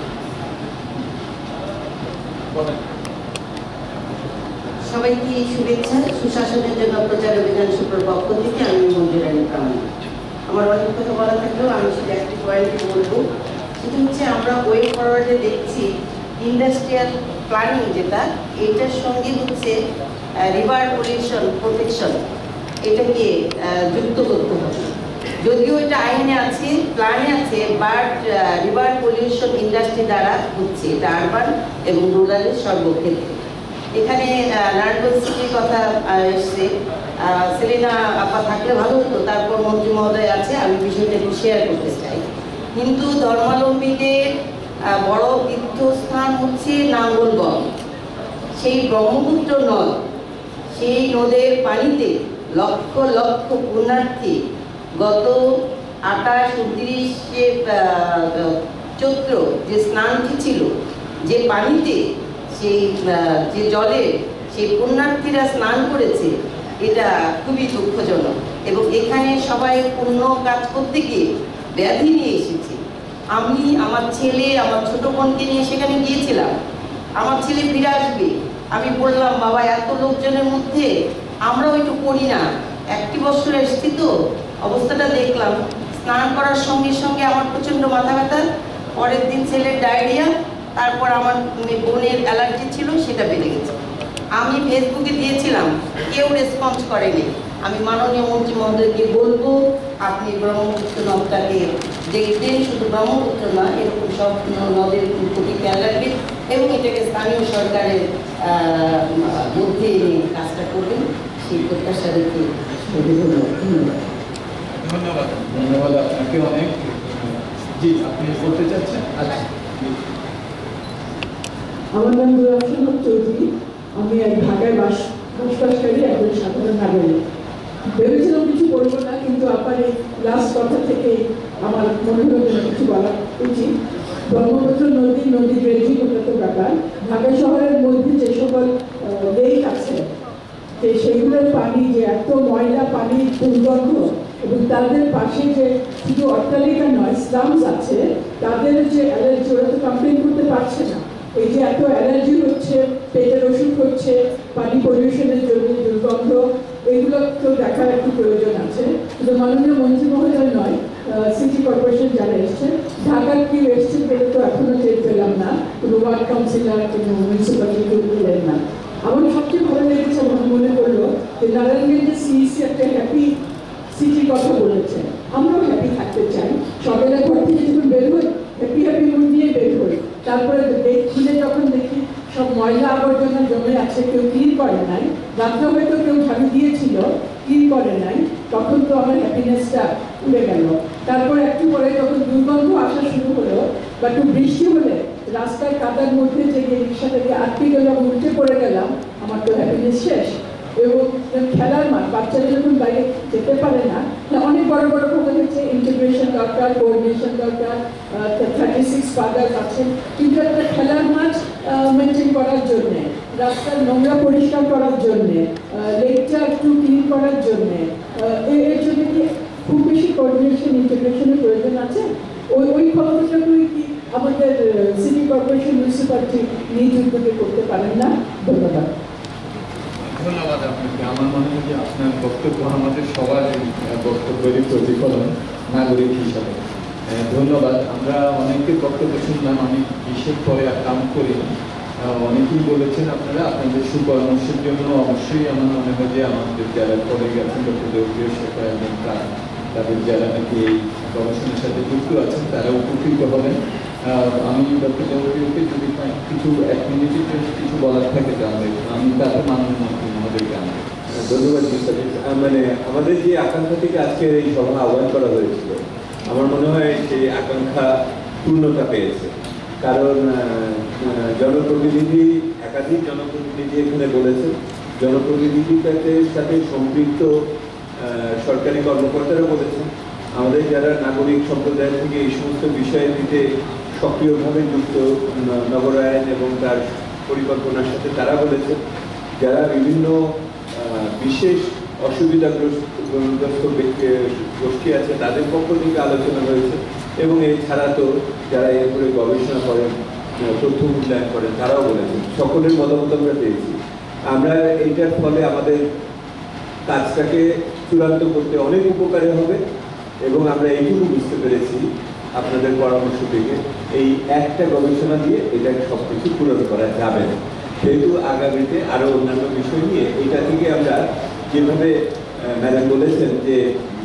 সবাইকে শুভেচ্ছা। সুশাসনের জন্য প্রচার অভিযান সুপ্র পক্ষ থেকে আমি মঞ্জুরানী প্রামাণিক। আমার অনেক কথা বলা থাকলেও আমি শুধু একটি পয়েন্ট বলবো, সেটা হচ্ছে আমরা ওয়ে ফরওয়ার্ডে দেখছি ইন্ডাস্ট্রিয়াল প্ল্যানিং যেটা, এটার সঙ্গে হচ্ছে রিভার পলিউশন প্রোটেকশন এটাকে যুক্ত করতে হবে। যদিও এটা আইনে আছে, প্ল্যানে আছে, বাট রিভার পলিউশন ইন্ডাস্ট্রি দ্বারা হচ্ছে এটা আরবান এবং রুরালের সর্বক্ষেত্রে। এখানে নারায়ণগঞ্জ সিটির কথা এসছে, সেলিনা আপা থাকলে ভালো হতো, তারপর মন্ত্রী মহোদয় আছে, আমি বিষয়টা একটু শেয়ার করতে চাই। হিন্দু ধর্মাবলম্বীদের বড় তীর্থস্থান হচ্ছে নাঙ্গলগঞ্জ। সেই ব্রহ্মপুত্র নদ, সেই নদের পানিতে লক্ষ লক্ষ পুণ্যার্থী গত আঠাশ উনত্রিশে চৈত্র যে স্নানটি ছিল, যে পানিতে সেই যে জলে সেই পুণ্যার্থীরা স্নান করেছে, এটা খুবই দুঃখজনক। এবং এখানে সবাই পুণ্য কাজ করতে গিয়ে ব্যাধি নিয়ে এসেছে। আমি আমার ছেলে আমার ছোট বোনকে নিয়ে সেখানে গিয়েছিলাম, আমার ছেলে ফিরে আসবে, আমি বললাম বাবা এত লোকজনের মধ্যে আমরাও একটু করি না, একটি বছর এসেছি তো অবস্থাটা দেখলাম। স্নান করার সঙ্গে সঙ্গে আমার প্রচণ্ড মাথা ব্যথা, পরের দিন ছেলের ডায়রিয়া, তারপর আমার বোনের অ্যালার্জি ছিল, সেটা বেড়ে গেছে। আমি ফেসবুকে দিয়েছিলাম, কেউ রেসপন্স করেনি। আমি মাননীয় মন্ত্রী মহোদয়কে বলবো আপনি ব্রহ্মপুত্র নদটাকে দেখবেন, শুধু ব্রহ্মপুত্র না, এরকম সব নদের প্রতি খেয়াল রাখবেন এবং এটাকে স্থানীয় সরকারের মধ্যে এনে কাজটা করবেন, সেই প্রত্যাশা রেখে ধন্যবাদ। ধন্যবাদ ধন্যবাদ আপনাকে অনেক। জি, আপনি বলতে চাচ্ছেন? আচ্ছা, আমার নাম দুরাফসান চৌধুরী, আমি এক ঢাকায় বাস বসবাসকারী একজন সাধারণ নাগরিক। ভেবেছিলাম কিছু বলবো না, কিন্তু আপনার এই লাস্ট কথা থেকে আমার মনে হলো যে কিছু বলা উচিত। ব্রহ্মপুত্র নদী নদী ড্রেজিং ওটা তো ব্যাপার। ঢাকা শহরের মধ্যে যে সকল লেক আছে সেগুলোর পানি যে এত ময়লা পানি, দুর্গন্ধ, এবং তাদের পাশে যে শুধু অট্টালিকা নয় স্লামস আছে, তাদের যে অ্যালার্জি, ওরা তো কমপ্লেন করতে পারছে না। এই যে এত অ্যালার্জি হচ্ছে, পেটের ওষুধ হচ্ছে, পানি পলিউশনের জন্য দুর্গন্ধ, এগুলো তো দেখার একটু প্রয়োজন আছে। শুধু মাননীয় মন্ত্রী মহোদয় নয়, সিটি কর্পোরেশন যারা এসছে, ঢাকার কেউ এসছে বলে তো এখনো টের পেলাম না, কোনো ওয়ার্ড কাউন্সিলর, কোনো মিউনিসিপ্যালিটি কেউ পেলেন না। আমার সবচেয়ে ভালো লেগেছে, আমার মনে করলো যে নারায়ণগঞ্জের সিইসি একটা হ্যাপি সিটির কথা বলেছে। আমরাও হ্যাপি থাকতে চাই, সকালে ঘর থেকে যখন বের হই হ্যাপি হ্যাপি মুড নিয়ে বের হই, তারপরে খুলে যখন দেখি সব ময়লা আবর্জনা জমে আছে, কেউ ক্লিন করে নাই, রাত্রে হয়তো কেউ ঝাড়ু দিয়েছিল, ক্লিন করে নাই, তখন তো আমার হ্যাপিনেসটা উড়ে গেল। তারপর একটু পরে যখন দুর্গন্ধ আসা শুরু হলো বা একটু বৃষ্টি হলে রাস্তার কাদার মধ্যে যে রিক্সা থেকে আটকে গেলাম, উল্টে পড়ে গেলাম, আমার তো হ্যাপিনেস শেষ। এবং খেলার মাঠ, বাচ্চারা যখন বাইরে যেতে পারে না, অনেক বড় বড় কথা হচ্ছে ইন্টিগ্রেশন দরকার, কোঅর্ডিনেশন দরকার, থার্টি সিক্স ফাদার্স আছেন, কিন্তু একটা খেলার মাঠ মেনটেন করার জন্যে, রাস্তার নোংরা পরিষ্কার করার জন্যে, লেকটা একটু ক্লিন করার জন্যে, এর জন্য কি খুব বেশি কোঅর্ডিনেশন ইন্টিগ্রেশনের প্রয়োজন আছে? ওই ওই ক্ষমতাটুকুই কি আমাদের সিটি কর্পোরেশন, মিউনিসিপ্যালিটি নিজ উদ্যোগে করতে পারেন না? ধন্যবাদ। ধন্যবাদ আপনাকে। আমার মনে হয় যে আপনার বক্তব্য আমাদের সবার বক্তব্যেরই প্রতিফলন নাগরিক হিসাবে। ধন্যবাদ। আমরা অনেকের বক্তব্য শুনলাম, আমি বিশেষ পরে কাউন্ট করি না। অনেকেই বলেছেন আপনারা আপনাদের সুপরামর্শের জন্য অবশ্যই আমার মনে হয় যে আমাদের যারা পরে গেছেন ডক্টর দেবপ্রিয় শেখা এবং তাদের যারা নাকি এই গবেষণার সাথে যুক্ত আছেন তারা উপকৃত হবেন। আমি ডক্টর দেবপ্রিয়কে যদি কিছু এক মিনিটের জন্য কিছু বলার থাকে তাহলে আমি তাতে মাননীয় মন্ত্রী মহোদয়কে আনবো। ধন্যবাদ। মানে আমাদের যে আকাঙ্ক্ষা থেকে আজকের এই সভা আহ্বান করা হয়েছিল, আমার মনে হয় সেই আকাঙ্ক্ষা পূর্ণতা পেয়েছে। কারণ জনপ্রতিনিধি, একাধিক জনপ্রতিনিধি এখানে বলেছেন, জনপ্রতিনিধিদের সাথে সম্পৃক্ত সরকারি কর্মকর্তারা বলেছেন, আমাদের যারা নাগরিক সম্প্রদায় থেকে এই সমস্ত বিষয়টিতে সক্রিয়ভাবে যুক্ত নগরায়ন এবং তার পরিকল্পনার সাথে তারা বলেছেন, যারা বিভিন্ন বিশেষ অসুবিধাগ্রস্ত গোষ্ঠী আছে তাদের পক্ষ থেকে আলোচনা হয়েছে, এবং এছাড়া তো যারা এরপরে গবেষণা করেন, তথ্য মূল্যায়ন করেন, তারাও বলেছেন। সকলের মতামত আমরা পেয়েছি। আমরা এইটার ফলে আমাদের কাজটাকে চূড়ান্ত করতে অনেক উপকারী হবে, এবং আমরা এইটুকু বুঝতে পেরেছি আপনাদের পরামর্শ থেকে, এই একটা গবেষণা দিয়ে এটা সব কিছু পূরণ করা যাবে না। যেহেতু আগামীতে আরও অন্যান্য বিষয় নিয়ে এইটা থেকে আমরা যেভাবে ম্যাডাম বলেছেন যে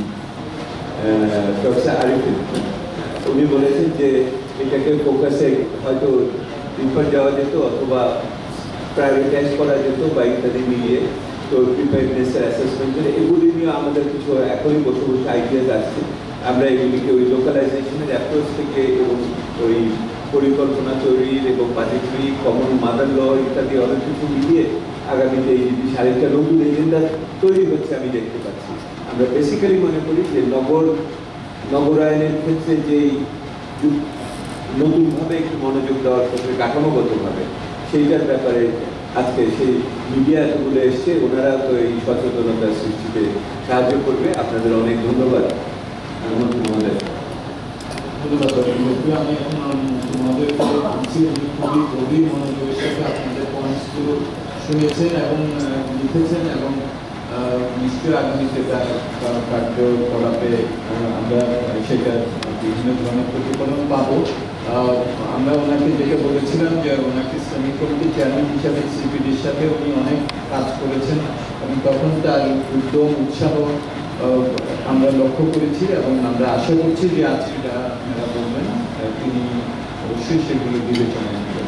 ডক্টর আরিফিন উনি বলেছেন যে এটাকে ফোকাসে হয়তো রিফার যাওয়া যেত অথবা প্রাইভেটাইজ করা যেত বা ইত্যাদি মিলিয়ে, তো প্রিপেয়ারনেসের অ্যাসেসমেন্ট করে এগুলি নিয়ে আমাদের কিছু এখনই বসে বসে আইডিয়াস আসছে। আমরা এগুলিকে ওই লোকালাইজেশনের অ্যাপ্রোচ থেকে এবং ওই পরিকল্পনা তৈরির এবং বাজেটারি কমন মাদার ল ইত্যাদি অনেক কিছু মিলিয়ে আগামীতে এই জিনিস আরেকটা নতুন এজেন্ডা তৈরি হচ্ছে আমি দেখতে পাচ্ছি। আমরা বেসিক্যালি মনে করি যে নগর নগরায়নের ক্ষেত্রে যেই নতুনভাবে একটু মনোযোগ দেওয়ার ক্ষেত্রে কাঠামোগতভাবে সেইটার ব্যাপারে আজকে সেই মিডিয়া এতগুলো এসছে, ওনারা তো এই সচেতনতা সৃষ্টিতে সাহায্য করবে। আপনাদের অনেক ধন্যবাদ। মহোদয় ধন্যবাদ। আমি এখন তোমাদের খুবই গভীর মনোযোগের সাথে আপনাদের পয়েন্টসগুলো শুনেছেন এবং লিখেছেন, এবং নিশ্চয়ই আগামীতে তার কার্যকলাপে আমরা সেটা বিভিন্ন ধরনের প্রতিফলন পাবো। আমরা ওনাকে যেটা বলেছিলাম যে ওনাকে শ্রমিক কমিটির চেয়ারম্যান হিসাবে সিপিডির সাথে উনি অনেক কাজ করেছেন, এবং তখন তার উদ্যম উৎসাহ আমরা লক্ষ্য করেছি, এবং আমরা আশা করছি যে আজকে আপনারা বলবেন, তিনি অবশ্যই সেগুলো বিবেচনায় নেবেন।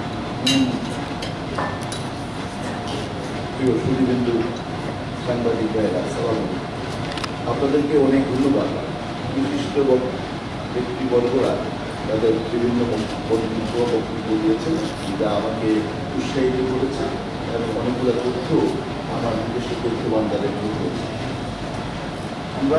প্রিয় সুধীবৃন্দ, সাংবাদিক ভাইয়েরা, আপনাদেরকে অনেক ধন্যবাদ। বিশিষ্ট ব্যক্তিবর্গরা তাদের বিভিন্ন বক্তব্য বক্তব্য দিয়েছেন, যা আমাকে উৎসাহিত করেছে এবং অনেকগুলো তথ্য আমার নিজস্ব তথ্য ভান্ডারে মধ্যে। আমরা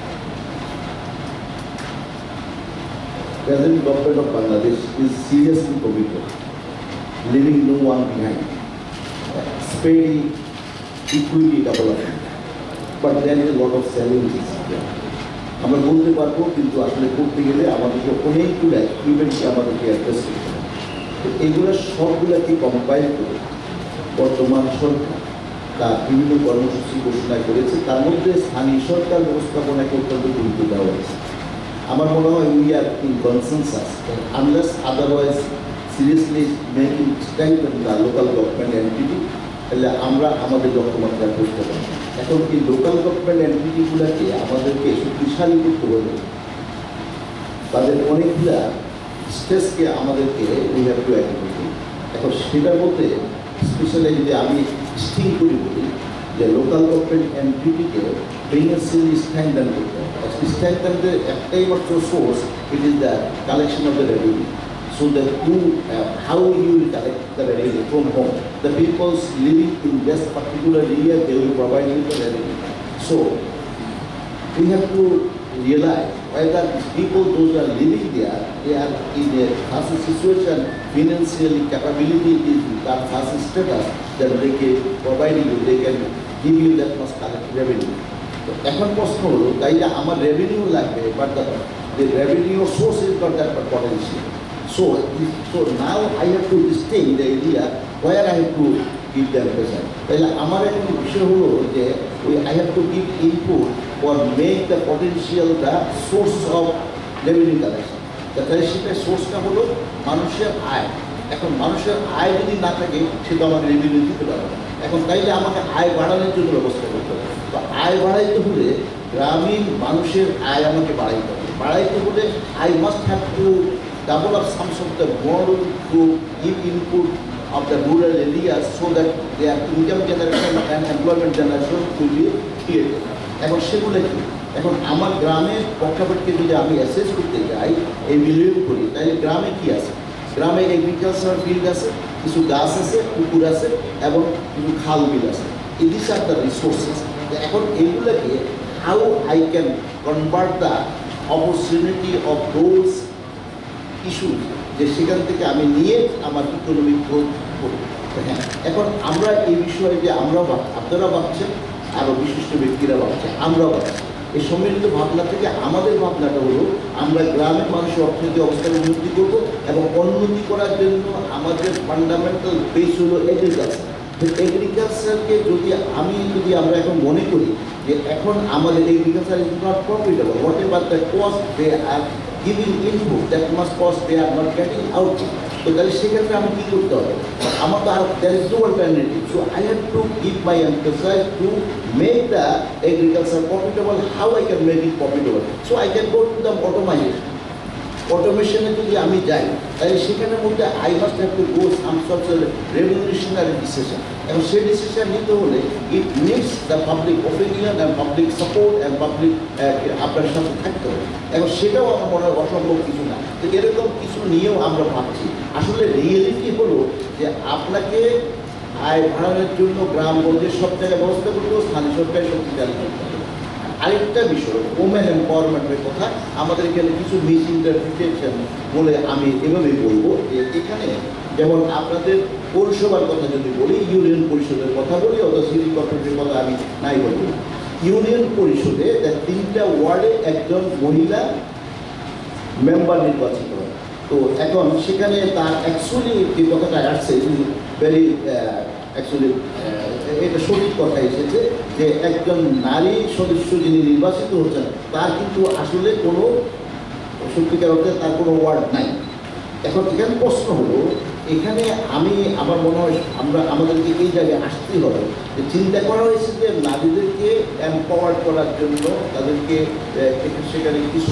present government of Bangladesh is seriously committed, leaving no one behind, spreading equity development, but there is a lot of challenges here. আমরা বলতে পারবো, কিন্তু আসলে করতে গেলে আমাদেরকে অনেকগুলো ইভেন্টকে আমাদেরকে অ্যাড্রেস করতে হবে। তো এগুলো সবগুলোকে কম্পাইল করে বর্তমান সরকার তার বিভিন্ন কর্মসূচি ঘোষণা করেছে, তার মধ্যে স্থানীয় সরকার ব্যবস্থাপনাকে অত্যন্ত গুরুত্ব দেওয়া হয়েছে। আমার মনে হয় we are in consensus unless otherwise seriously making strengthen the local government entity, তাহলে আমরা আমাদের লক্ষ্যমাত্রা করতে পারি। এখন এই লোকাল গভর্নমেন্ট এন্টিটিগুলোকে আমাদেরকে শক্তিশালী করতে হবে, তাদের অনেকগুলা স্ট্রেসকে আমাদেরকে উই হ্যাভ টু অ্যাক্টিভ। এখন সেটার মধ্যে স্পেশালি যদি আমি স্টিং করি বলি যে লোকাল গভর্নমেন্ট এন্টিটিকে ফিনান্সিয়ালি স্ট্রেংথেন করতে হবে। স্ট্রেংথেনের একটাই মাত্র source, it is the collection of the revenue. So that you, uh, how you will collect the revenue from home. The people living in this particular area, they will provide you the revenue. So we have to realize whether these people, those who are living there, they are in a such a situation, financially capability is that such a status that they can provide you, they can give you that much collect revenue. So এখন প্রশ্ন হলো, তাইলে আমার revenue লাগবে, but the, the revenue source is not that potential. So, so now I have to distinct the area where I have to give the emphasis. তাহলে আমার একটা বিষয় হলো যে I have to give input or make the potential the source of revenue collection. তাহলে সেটা সোর্সটা হলো মানুষের আয়। এখন মানুষের আয় যদি না থাকে সেটা আমাকে রেভিনিউ দিতে পারবে না। এখন তাইলে আমাকে আয় বাড়ানোর জন্য ব্যবস্থা করতে হবে। তো আয় বাড়াইতে হলে গ্রামীণ মানুষের আয় আমাকে বাড়াইতে হবে। বাড়াইতে হলে I must have to develop some sort of model to give input of the rural areas so that their income generation and employment generation will be created. এখন সেগুলো কি? এখন আমার গ্রামের প্রেক্ষাপটকে যদি আমি অ্যাসেস করতে যাই, এভিলুয়েট করি, তাহলে গ্রামে কি আছে? গ্রামে এগ্রিকালচার ফিল্ড আছে, কিছু গাছ আছে, পুকুর আছে এবং কিছু খাল বিল আছে। This are the resources. এখন এগুলোকে how I can convert the opportunity of those issue, যে সেখান থেকে আমি নিয়ে আমার ইকোনমিক গ্রোথ করি। হ্যাঁ, এখন আমরা এই বিষয়ে যে আমরাও আপনারা ভাবছেন, আরও বিশিষ্ট ব্যক্তিরা ভাবছে, আমরাও ভাবছি। এই সম্মিলিত ভাবনা থেকে আমাদের ভাবনাটা হলো আমরা গ্রামের মানুষের অর্থনৈতিক অবস্থার উন্নতি করব এবং উন্নতি করার জন্য আমাদের ফান্ডামেন্টাল বেস হলো এগ্রিকালচার। এগ্রিকালচারকে যদি আমি যদি আমরা এখন মনে করি যে এখন আমাদের agriculture is not profitable, whatever the cost they are giving input, that must cost they are not getting out. So তাহলে সেক্ষেত্রে আমি কী করতে হবে? আমার তো আর there is no alternative. So I have to give my emphasis to make the agriculture profitable. How I can make it profitable? So I can go to the automation. Automation যদি আমি যাই, তাহলে সেখানের মধ্যে I must have to go some sort of revolutionary decision. এবং সেই decision নিতে হলে it needs the public opinion and public support and public আপনার সাথে থাকতে হবে। এবং সেটাও আমার মনে হয় অসম্ভব কিছু না। তো এরকম কিছু নিয়েও আমরা ভাবছি। আসলে রিয়েলিটি হলো যে আপনাকে আয় বাড়ানোর জন্য গ্রামগঞ্জের সব জায়গায় ব্যবস্থা করতে হবে, স্থানীয় সরকারের শক্তিশালী করতে হবে। আরেকটা বিষয় ওমেন এম্পাওয়ারমেন্টের কথা, আমাদের এখানে কিছু মিস ইন্টারপ্রিটেশন বলে আমি এভাবে বলবো যে এখানে যেমন আপনাদের পৌরসভার কথা যদি বলি, ইউনিয়ন পরিষদের কথা বলি, অথবা সিটি কর্পোরেশনের কথা আমি নাই বলবো না। ইউনিয়ন পরিষদে তিনটা ওয়ার্ডে একজন মহিলা মেম্বার নির্বাচিত হয়। তো এখন সেখানে তার অ্যাকচুয়ালি যে কথাটা আসছে ভেরি অ্যাকচুয়ালি এটা সঠিক কথা এসেছে যে একজন নারী সদস্য যিনি নির্বাচিত হচ্ছেন তার কিন্তু আসলে কোনো সত্যিকার অর্থে তার কোনো ওয়ার্ড নাই। এখন এখানে প্রশ্ন হলো এখানে আমি আমার মনে হয় আমরা আমাদেরকে এই জায়গায় আসতেই হবে যে চিন্তা করা হয়েছে যে নারীদেরকে এম্পাওয়ার করার জন্য তাদেরকে সেখানে কিছু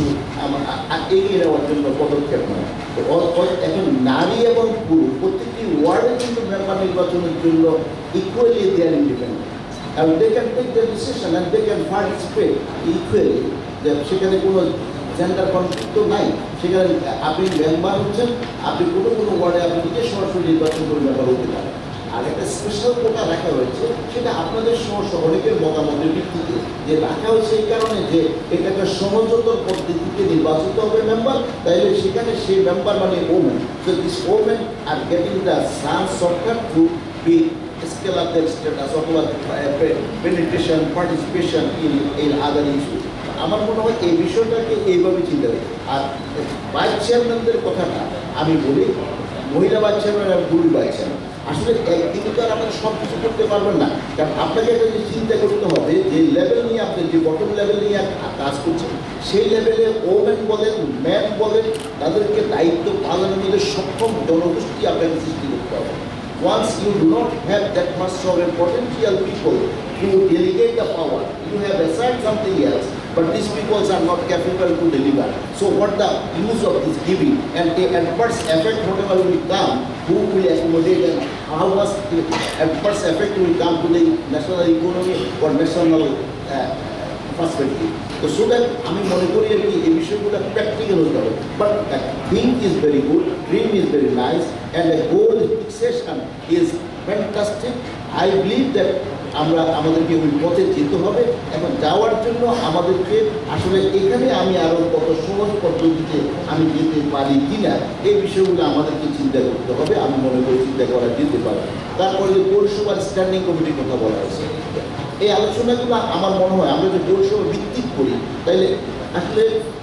এগিয়ে নেওয়ার জন্য পদক্ষেপ নেওয়া। তো এখন নারী এবং পুরুষ প্রত্যেকটি ওয়ার্ডে কিন্তু মেম্বার নির্বাচনের জন্য equally they are independent and they can take their decision and they can participate equally. সেখানে কোনো জেন্ডার কনফ্লিক্ট নাই, সেখানে আপনি মেম্বার হচ্ছেন, আপনি কোনো কোনো ওয়ার্ডে আপনি নিজে সরাসরি নির্বাচন করে মেম্বার হতে পারেন। আর একটা স্পেশাল কোটা রাখা হয়েছে, সেটা আপনাদের সমস্যা অনেকের মতামতের ভিত্তিতে যে রাখা হয়েছে এই কারণে যে এটা একটা সমঝোতার পদ্ধতিতে নির্বাচিত হবে মেম্বার, তাইলে সেখানে সেই মেম্বার মানে women, so this women are getting the chance সরকার to be scale up their status অথবা penetration participation in in other issues. আমার মনে হয় এই বিষয়টাকে এইভাবে চিন্তা করি। আর ভাইস চেয়ারম্যানদের কথাটা আমি বলি, মহিলা ভাইস চেয়ারম্যান আর পুরুষ ভাইস চেয়ারম্যান আসলে একদিকে তো আর আপনারা সব কিছু করতে পারবেন না, কারণ আপনাকে একটা যে চিন্তা করতে হবে যে লেভেল নিয়ে আপনি যে বটম লেভেল নিয়ে কাজ করছেন সেই লেভেলে ওমেন বলেন ম্যান বলেন তাদেরকে দায়িত্ব পালনের মধ্যে সক্ষম জনগোষ্ঠী আপনাকে সৃষ্টি করতে হবে। Once you do not have that much of a potential people to delegate the power, you have assigned something else, but these people are not capable to deliver. So what the use of this giving and the adverse effect whatever will come, who will accommodate and how much the adverse effect will come to the national economy or national uh, perspective. So, so that আমি মনে করি আর কি এই বিষয়গুলো practical হতে হবে, but think is very good, dream is very nice and a goal fixation is fantastic. I believe that আমরা আমাদেরকে ওই পথে যেতে হবে। এখন যাওয়ার জন্য আমাদেরকে আসলে এখানে আমি আরও কত সহজ পদ্ধতিতে আমি যেতে পারি কিনা এই বিষয়গুলো আমাদেরকে চিন্তা করতে হবে। আমি মনে করি চিন্তা করা যেতে পারে। তারপরে যে পৌরসভার স্ট্যান্ডিং কমিটির কথা বলা হয়েছে, এই আলোচনাগুলো আমার মনে হয় আমরা যে পৌরসভা ভিত্তিক করি তাইলে আসলে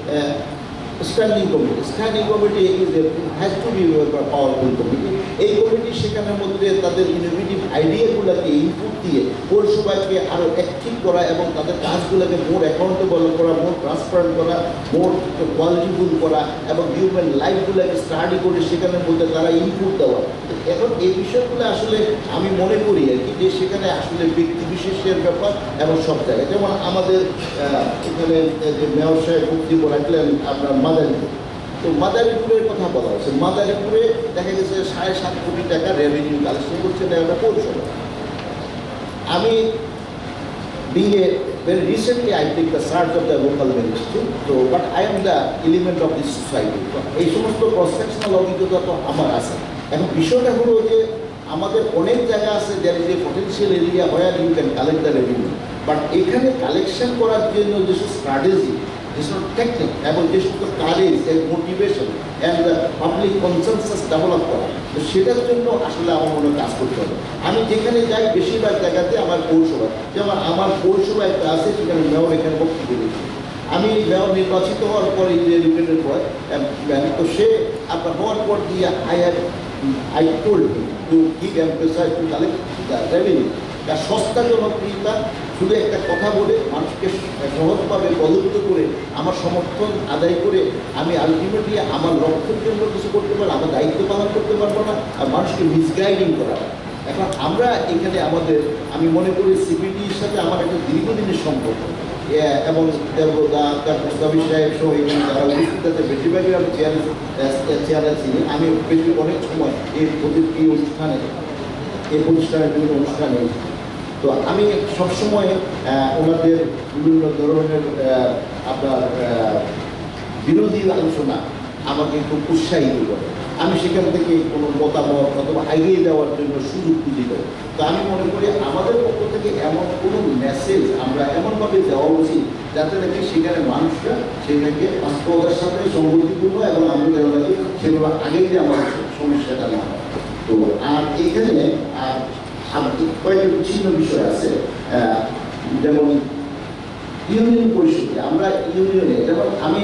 standing committee standing committee has to be powerful committee. এই কমিটি সেখানের মধ্যে তাদের ইনোভেটিভ আইডিয়াগুলোকে ইনপুট দিয়ে পৌরসভাকে আরও অ্যাক্টিভ করা এবং তাদের কাজগুলোকে মোর অ্যাকাউন্টেবল করা, মোর ট্রান্সপারেন্ট করা, মোর কোয়ালিটিফুল করা এবং হিউম্যান লাইফগুলোকে স্টাডি করে সেখানের মধ্যে তারা ইনপুট দেওয়া। এখন এই বিষয়গুলো আসলে আমি মনে করি আর কি যে সেখানে আসলে ব্যক্তি বিশেষের ব্যাপার এবং সব জায়গায়, যেমন আমাদের এখানে যে মেয়র সাহেব বক্তব্য রাখলেন আপনার মাদারীপুর, তো মাদারীপুরের কথা বলা হচ্ছে। মাদারীপুরে দেখা গেছে সাড়ে সাত কোটি টাকা রেভিনিউ কালেকশন করছে একটা পৌরসভা। আমি being a very recently I take the charge of the local ministry, so but I am the element of this society. এই সমস্ত ক্রস সেকশনাল অভিজ্ঞতা তো আমার আছে। এখন বিষয়টা হলো যে আমাদের অনেক জায়গা আছে যার যে potential area where you can collect the revenue, but এখানে কালেকশন করার জন্য যেসব স্ট্র্যাটেজি, যেসব টেকনিক এবং যে সমস্ত courage and motivation and the public consensus develop করা, তো সেটার জন্য আসলে আমার মনে কাজ করতে হবে। আমি যেখানে যাই বেশিরভাগ জায়গাতে আমার পৌরসভা, যেমন আমার পৌরসভা একটা আছে সেখানে মেয়র এখানে বক্তব্য দিয়েছে। আমি মেয়র নির্বাচিত হওয়ার পরে যে রিপেটের পর তো সে আপনার হওয়ার পর দিয়ে I have I told to give emphasize to collect the revenue. তার সস্তা জনপ্রিয়তা শুধু একটা কথা বলে মানুষকে সহজভাবে পদত্ত করে আমার সমর্থন আদায় করে আমি আলটিমেটলি আমার লক্ষ্যের জন্য কিছু করতে পারবো, আমার দায়িত্ব পালন করতে পারবো না, আর মানুষকে মিসগাইডিং করা। এখন আমরা এখানে আমাদের আমি মনে করি সিপিডির সাথে আমার একটা দীর্ঘদিনের সম্পর্ক এবং কবি সাহেব সহ এখানে যারা উপস্থিত আছে বেশিরভাগই আমি চেয়ার চেয়ার আছি। আমি বেশি অনেক সময় এই প্রতিটি অনুষ্ঠানে এই প্রতিষ্ঠানের বিভিন্ন অনুষ্ঠানে, তো আমি সবসময় ওনাদের বিভিন্ন ধরনের আপনার বিরোধী আলোচনা আমাকে খুব উৎসাহিত করে। আমি সেখান থেকে কোনো মতামত অথবা এগিয়ে যাওয়ার জন্য সুযোগ খুঁজে পাই। তো আমি মনে করি আমাদের পক্ষ থেকে এমন কোনো মেসেজ আমরা এমনভাবে দেওয়া উচিত যাতে নাকি সেখানে মানুষরা সেটাকে বাস্তবতার সাথে সংগতিপূর্ণ এবং আমরা যেন নাকি সেগুলো আগেই যে আমার সমস্যাটা না হয়। তো আর এখানে কয়েকটি বিচ্ছিন্ন বিষয় আছে, যেমন ইউনিয়ন পরিষদে আমরা ইউনিয়নে যেমন আমি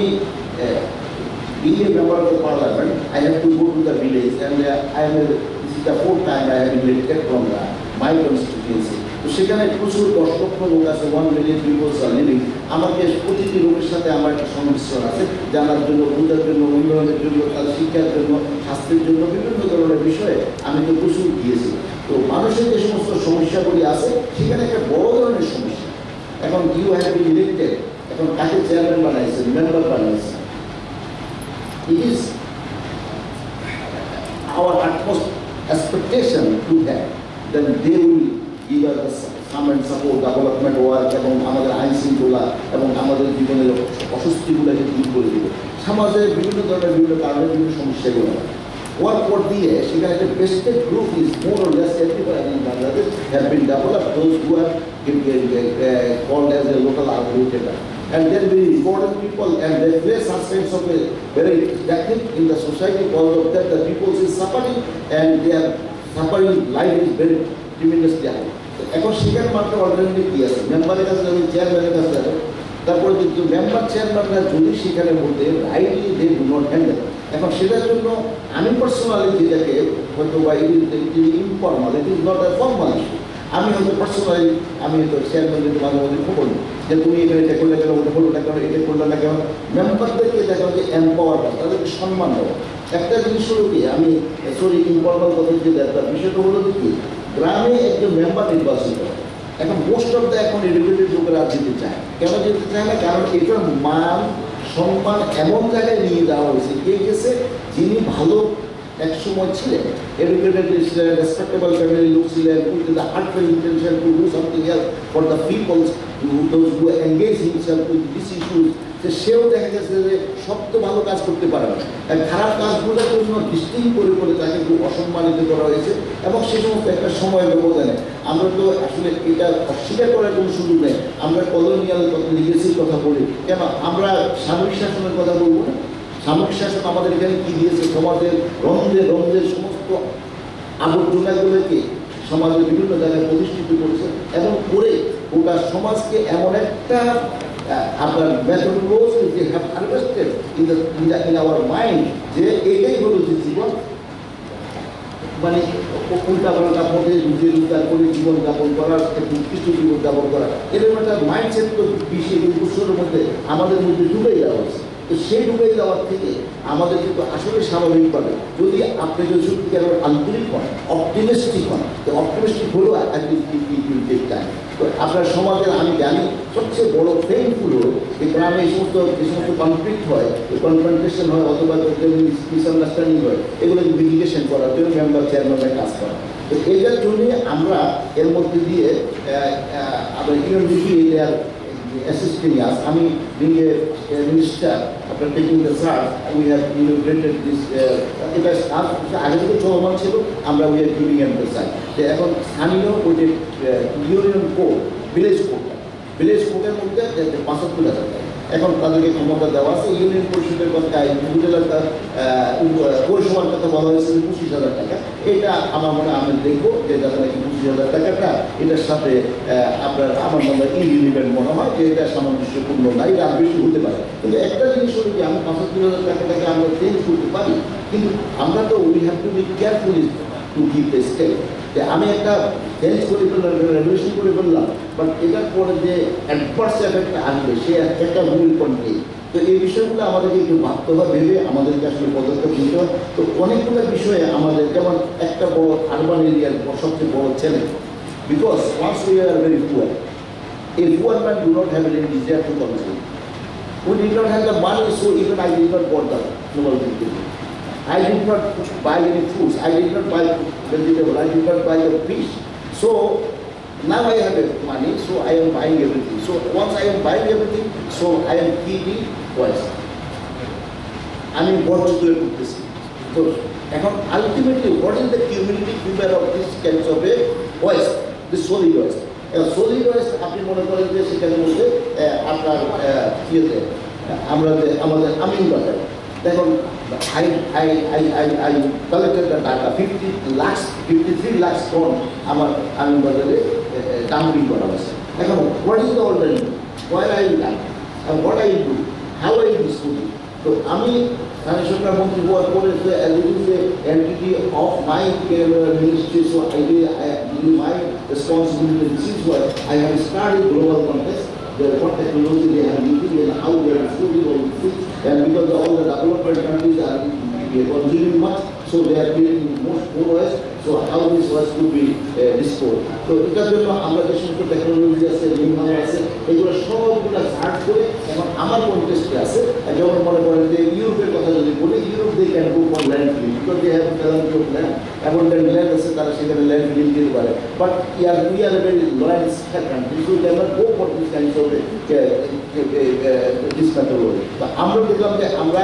being a member of the parliament, I have to go to the village and uh, I am a, this is the fourth time I have been elected from uh, my constituency. তো সেখানে প্রচুর দশ লক্ষ লোক আছে, one million peoples are living. আমাকে প্রতিটি লোকের সাথে আমার একটা সংমিশ্রণ আছে, জানার জন্য, বোঝার জন্য, উন্নয়নের জন্য, তাদের শিক্ষার জন্য, স্বাস্থ্যের জন্য, বিভিন্ন ধরনের বিষয়ে আমি তো প্রচুর গিয়েছি। তো মানুষের যে সমস্ত সমস্যাগুলি আছে সেখানে একটা বড় ধরনের সমস্যা। এখন ইউ হ্যাভ বিন ইলেক্টেড, এখন কাকে চেয়ারম্যান বানাইছেন, মেম্বার বানাইছেন, it is our utmost expectation to them, then they will give us the some and support, development work এবং আমাদের আইন শৃঙ্খলা এবং আমাদের জীবনের অস্বস্তিগুলোকে দূর করে দেবে। সমাজের বিভিন্ন ধরনের বিভিন্ন কারণে বিভিন্ন সমস্যাগুলো ওয়ার্ক পর দিয়ে সেখানে একটা vested group is more or less everybody in Bangladesh have been developed, those who are called as a local agitator. And they are very important people, and they play some sense of a very technique in the society because of that the people is suffering and their suffering life is very tremendously high. এখন সেখানে মাত্র alternative কি আছে, মেম্বারের কাছে যাবে, চেয়ারম্যানের কাছে যাবে, তারপরে কিন্তু মেম্বার চেয়ারম্যানরা যদি সেখানের মধ্যে rightly they do not handle. এখন সেটার জন্য আমি পার্সোনালি যেটাকে হয়তো বা it is informal, it is not a formal issue. আমি হয়তো পার্সোনালি আমি হয়তো চেয়ারম্যানদের মাঝে মাঝে খবর নিই যে তুমি এখানে এটা করলে কেন, ওটা করলো না কেন, এটা করলো না কেন। মেম্বারদেরকে দেখা যে এম্পাওয়ার করা, তাদেরকে সম্মান দেওয়া। একটা জিনিস হলো কি, আমি সরি ইনফর্মাল কথা যে দেখার বিষয়টা হলো কি, গ্রামে একজন মেম্বার নির্বাচিত হয়। এখন মোস্ট অফ দ্য এখন এডুকেটেড লোকেরা যেতে চায়, কেন যেতে চায় না, কারণ এটার মান সম্মান এমন জায়গায় নিয়ে যাওয়া হয়েছে, কে গেছে যিনি ভালো এক সময় ছিলেন, এডুকেটেড ছিলেন, রেসপেক্টেবল ফ্যামিলি লোক ছিলেন, with the heartful intention to do something else for the peoples those who engage himself with this issues. যে সেও দেখা গেছে যে সব তো ভালো কাজ করতে পারে না, খারাপ কাজগুলোর জন্য ডিস্টিং করে করে তাকে খুব অসম্মানিত করা হয়েছে। এবং সে সমস্ত একটা সময় ব্যবধানে আমরা তো আসলে এটা অস্বীকার করার কোনো সুযোগ নেই। আমরা কলোনিয়াল লিগেসির কথা বলি, কেন আমরা সামরিক শাসনের কথা বলবো না? সামরিক শাসন আমাদের এখানে কী দিয়েছে, সমাজের রন্ধে রন্ধের সমস্ত আবর্জনাগুলোকে সমাজের বিভিন্ন জায়গায় প্রতিষ্ঠিত করেছে এবং করে গোটা সমাজকে এমন একটা আপনার মেথোডোলজি যে have harvested in the in our mind যে এটাই হলো যে জীবন, মানে উল্টা পাল্টা পথে রুজে রোজগার করে জীবনযাপন করার, কিছু জীবনযাপন করার, এরকম একটা মাইন্ডসেট তো বিশ একুশ বছরের মধ্যে আমাদের মধ্যে ঢুকেই দেওয়া হয়েছে। তো সেই ঢুকে যাওয়ার থেকে আমাদের কিন্তু আসলে স্বাভাবিকভাবে যদি আপনি যদি সত্যিকার আন্তরিক হন, অপটিমিস্টিক হন, তো অপটিমিস্টিক হলেও টাইম। তো আপনার সমাজের আমি জানি সবচেয়ে বড় পেইনফুল হলো এই গ্রামে এই সমস্ত যে সমস্ত কনফ্লিক্ট হয়, কনফ্রন্টেশন হয় অথবা মিসআন্ডারস্ট্যান্ডিং হয়, এগুলো মিটিগেশন করার জন্য মেম্বার চেয়ারম্যানের কাজ করা। তো এইটার জন্যে আমরা এর মধ্যে দিয়ে আমরা ইউএনডিপি এরিয়ার assisting us. I mean, being a, a minister, after taking the charge, we have inaugurated this. Uh, it has আগে থেকে চলমান ছিল, আমরা we are giving emphasize. যে এখন স্থানীয় ওই যে union code, village code, village কোডের মধ্যে পাঁচাত্তর হাজার টাকা এখন তাদেরকে ক্ষমতা দেওয়া আছে। ইউনিয়ন পরিষদের কথা, উপজেলার পৌরসভার কথা বলা হয়েছে পঁচিশ হাজার টাকা। এটা আমার মনে আমি দেখবো যে যাদের নাকি পঁচিশ হাজার টাকাটা এটার সাথে আপনার আমার মনে হয় ইনরিলিভেন্ট মনে হয় যে এটা সামঞ্জস্যপূর্ণ না, এটা আর বেশি হতে পারে। কিন্তু একটা জিনিস হলো কি, আমি পঁচাত্তর হাজার টাকাটাকে আমরা চেঞ্জ করতে পারি, কিন্তু আমরা তো we have to be carefully to give the step. যে আমি একটা চেঞ্জ করে ফেললাম, রেগুলেশন করে ফেললাম, বাট এটার পরে যে অ্যাডভার্স এফেক্টটা আসবে সে একটা ভুল পয়েন্ট। তো এই বিষয়গুলো আমাদেরকে একটু ভাবতে হবে, ভেবে আমাদেরকে আসলে পদক্ষেপ নিতে হবে। তো অনেকগুলো বিষয়ে আমাদের যেমন একটা বড় আরবান এরিয়ার সবচেয়ে বড় challenge, because once we are very poor, a poor man do not have any desire to consume. We did not have the money, so even I did not bought the global people. I did not buy any fruits, I did not buy vegetable, I did not buy the fish. So now I have money, so I am buying everything. So once I am buying everything, so I am keeping waste. I mean, what to do with this? So ultimately, what is the cumulative figure of this kinds of a waste, the solid waste? Solid waste আপনি মনে করেন যে সেখানের মধ্যে আপনার ইয়েতে আমরা যে আমাদের আমিন বাজার দেখুন, I I I I I collected the data fifty lakhs fifty three lakhs ton আমার আমিন বাজারে ডাম্পিং করা হয়েছে। এখন what is the alternative, where I done, what I do, how I dispose. তো আমি স্থানীয় সরকার মন্ত্রী হওয়ার পরে entity of my ministry, so I my responsibility this is why I have started global context, what technology they are using and how they are improving on it, and because all the development countries are consuming much, so they are creating more, more waste, so how this waste could be uh, disposed. So এটার জন্য আমরা যে সমস্ত technology আছে, নির্মাণ আছে, এগুলো সবগুলো সার্চ করে এবং আমার কন্টেস্টে আছে। যেমন মনে করেন যে ইউরোপের কথা যদি বলি, Europe they can go for land filling, because they have plenty of land, abundant land আছে, তারা সেখানে ল্যান্ড ফিলিং দিতে পারে। But here we are a very loyal country, so they can go for this kinds of this country. আমরা দেখলাম যে আমরা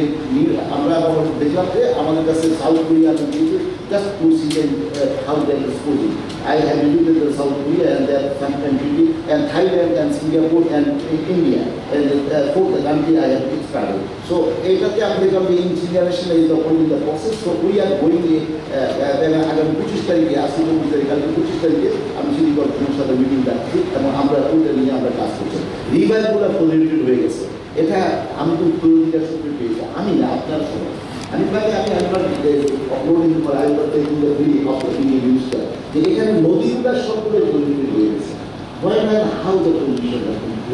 আমরা দেখলাম যে আমাদের কাছে South Korea just to see them, uh, how they are disposing. I have visited the South Korea and their some country, and Thailand and Singapore and India, and uh, for the country I have traveled. So এটাতে আমি দেখলাম যে ইঞ্জিনিয়ারেশন is in the process, so we are going আগামী পঁচিশ তারিখে আজকে চব্বিশ তারিখ কালকে পঁচিশ তারিখে আমি সিটি কর্পোরেশনের সাথে মিটিং রাখছি এবং আমরা ওইটা নিয়ে আমরা কাজ করছি। রিভারগুলো পলিউটেড হয়ে গেছে, এটা আমি তো উত্তর সূত্রে পেয়েছি, আমি না আপনার সময় আমি প্রায় আমি একবার অপলোডিং করে আরেকবার দেখুন নিউজটা যে এখানে নদীগুলো সবগুলো পলিউটেড হয়ে গেছে। হাউ দ্য পলিউশন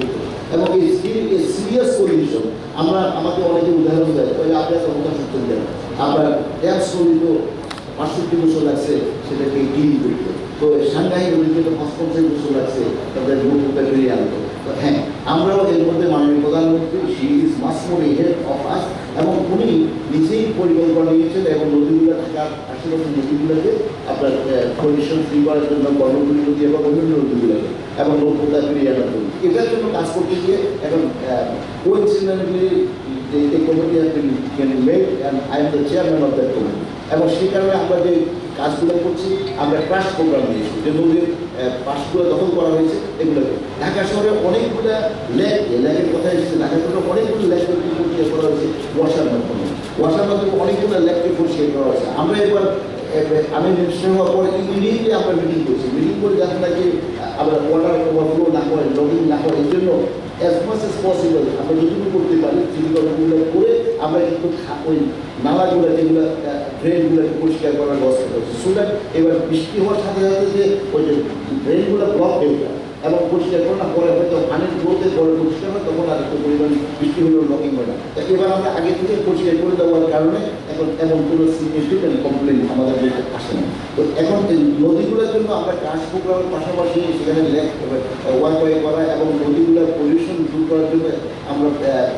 এবং এই সিরিয়াস পলিউশন আমরা আমাকে অনেকে উদাহরণ দেয়, ওই আপনার কথা শুনতে দেন আপনার ট্যাক্স নদী তো পাঁচষট্টি বছর লাগছে সেটাকে ক্লিন করতে, তো সাংঘাই নদীতে তো পাঁচ পঞ্চাশ বছর লাগছে তাদের নৌকা ফিরিয়ে আনতো। তো হ্যাঁ, আমরাও এর মধ্যে মাননীয় প্রধানমন্ত্রী she is much more head of us, এবং উনি নিজেই পরিকল্পনা নিয়েছেন এবং নদীগুলো ঢাকার আশেপাশে নদীগুলোকে আপনার পলিউশন ফ্রি করার জন্য গর্ভবতী নদী এবং অন্যান্য নদীগুলোকে এবং নৌকা ফিরিয়ে আনার জন্য এটার জন্য কাজ করতে গিয়ে এখন কোইন্সিডেন্টলি এই committee has been made and I am the chairman of that committee, এবং সেই কারণে আমরা যে কাজগুলো করছি আমরা ক্রাশ প্রোগ্রাম নিয়েছি, যে নদীর পাশগুলো দখল করা হয়েছে এগুলোকে। ঢাকা শহরে অনেকগুলো ল্যাক, ল্যাকের কথা এসেছে, ঢাকা শহরে অনেকগুলো ল্যাককে পরিষ্কার করা হয়েছে ওয়াসার মাধ্যমে, ওয়াসার মাধ্যমে অনেকগুলো ল্যাককে পরিষ্কার করা হয়েছে। আমরা এবার আমি মিনিস্টার হওয়ার পরে ইমিডিয়েটলি আমরা মিটিং করছি, মিটিং করে যাতে নাকি আমরা ওয়াটার ওভারফ্লো না করে, লগিং না করে, এই জন্য অ্যাজ মাচ এজ পসিবল আমরা যতটুকু করতে পারি চিন্তাগুলো করে আমরা কিন্তু ওই নালাগুলো যেগুলো ড্রেনগুলোকে পরিষ্কার করার ব্যবস্থা করছি, সো দ্যাট এবার বৃষ্টি হওয়ার সাথে সাথে যে ওই যে ড্রেনগুলো ব্লক হয়ে যায় এবং পরিষ্কার করে না পরে হয়তো পানির বলতে পরে পরিষ্কার হয়, তখন আর একটু পরিমাণ বৃষ্টি হলেও লকিং হয় না। তা এবার আমরা আগে থেকে পরিষ্কার করে দেওয়ার কারণে এখন এমন কোনো সিগনিফিকেন্ট কমপ্লেন আমাদের মধ্যে আসে না। তো এখন এই নদীগুলোর জন্য আমরা কাজ প্রোগ্রামের পাশাপাশি সেখানে ল্যাক ওয়াইফাই করা এবং নদীগুলোর পলিউশন দূর করার জন্য আমরা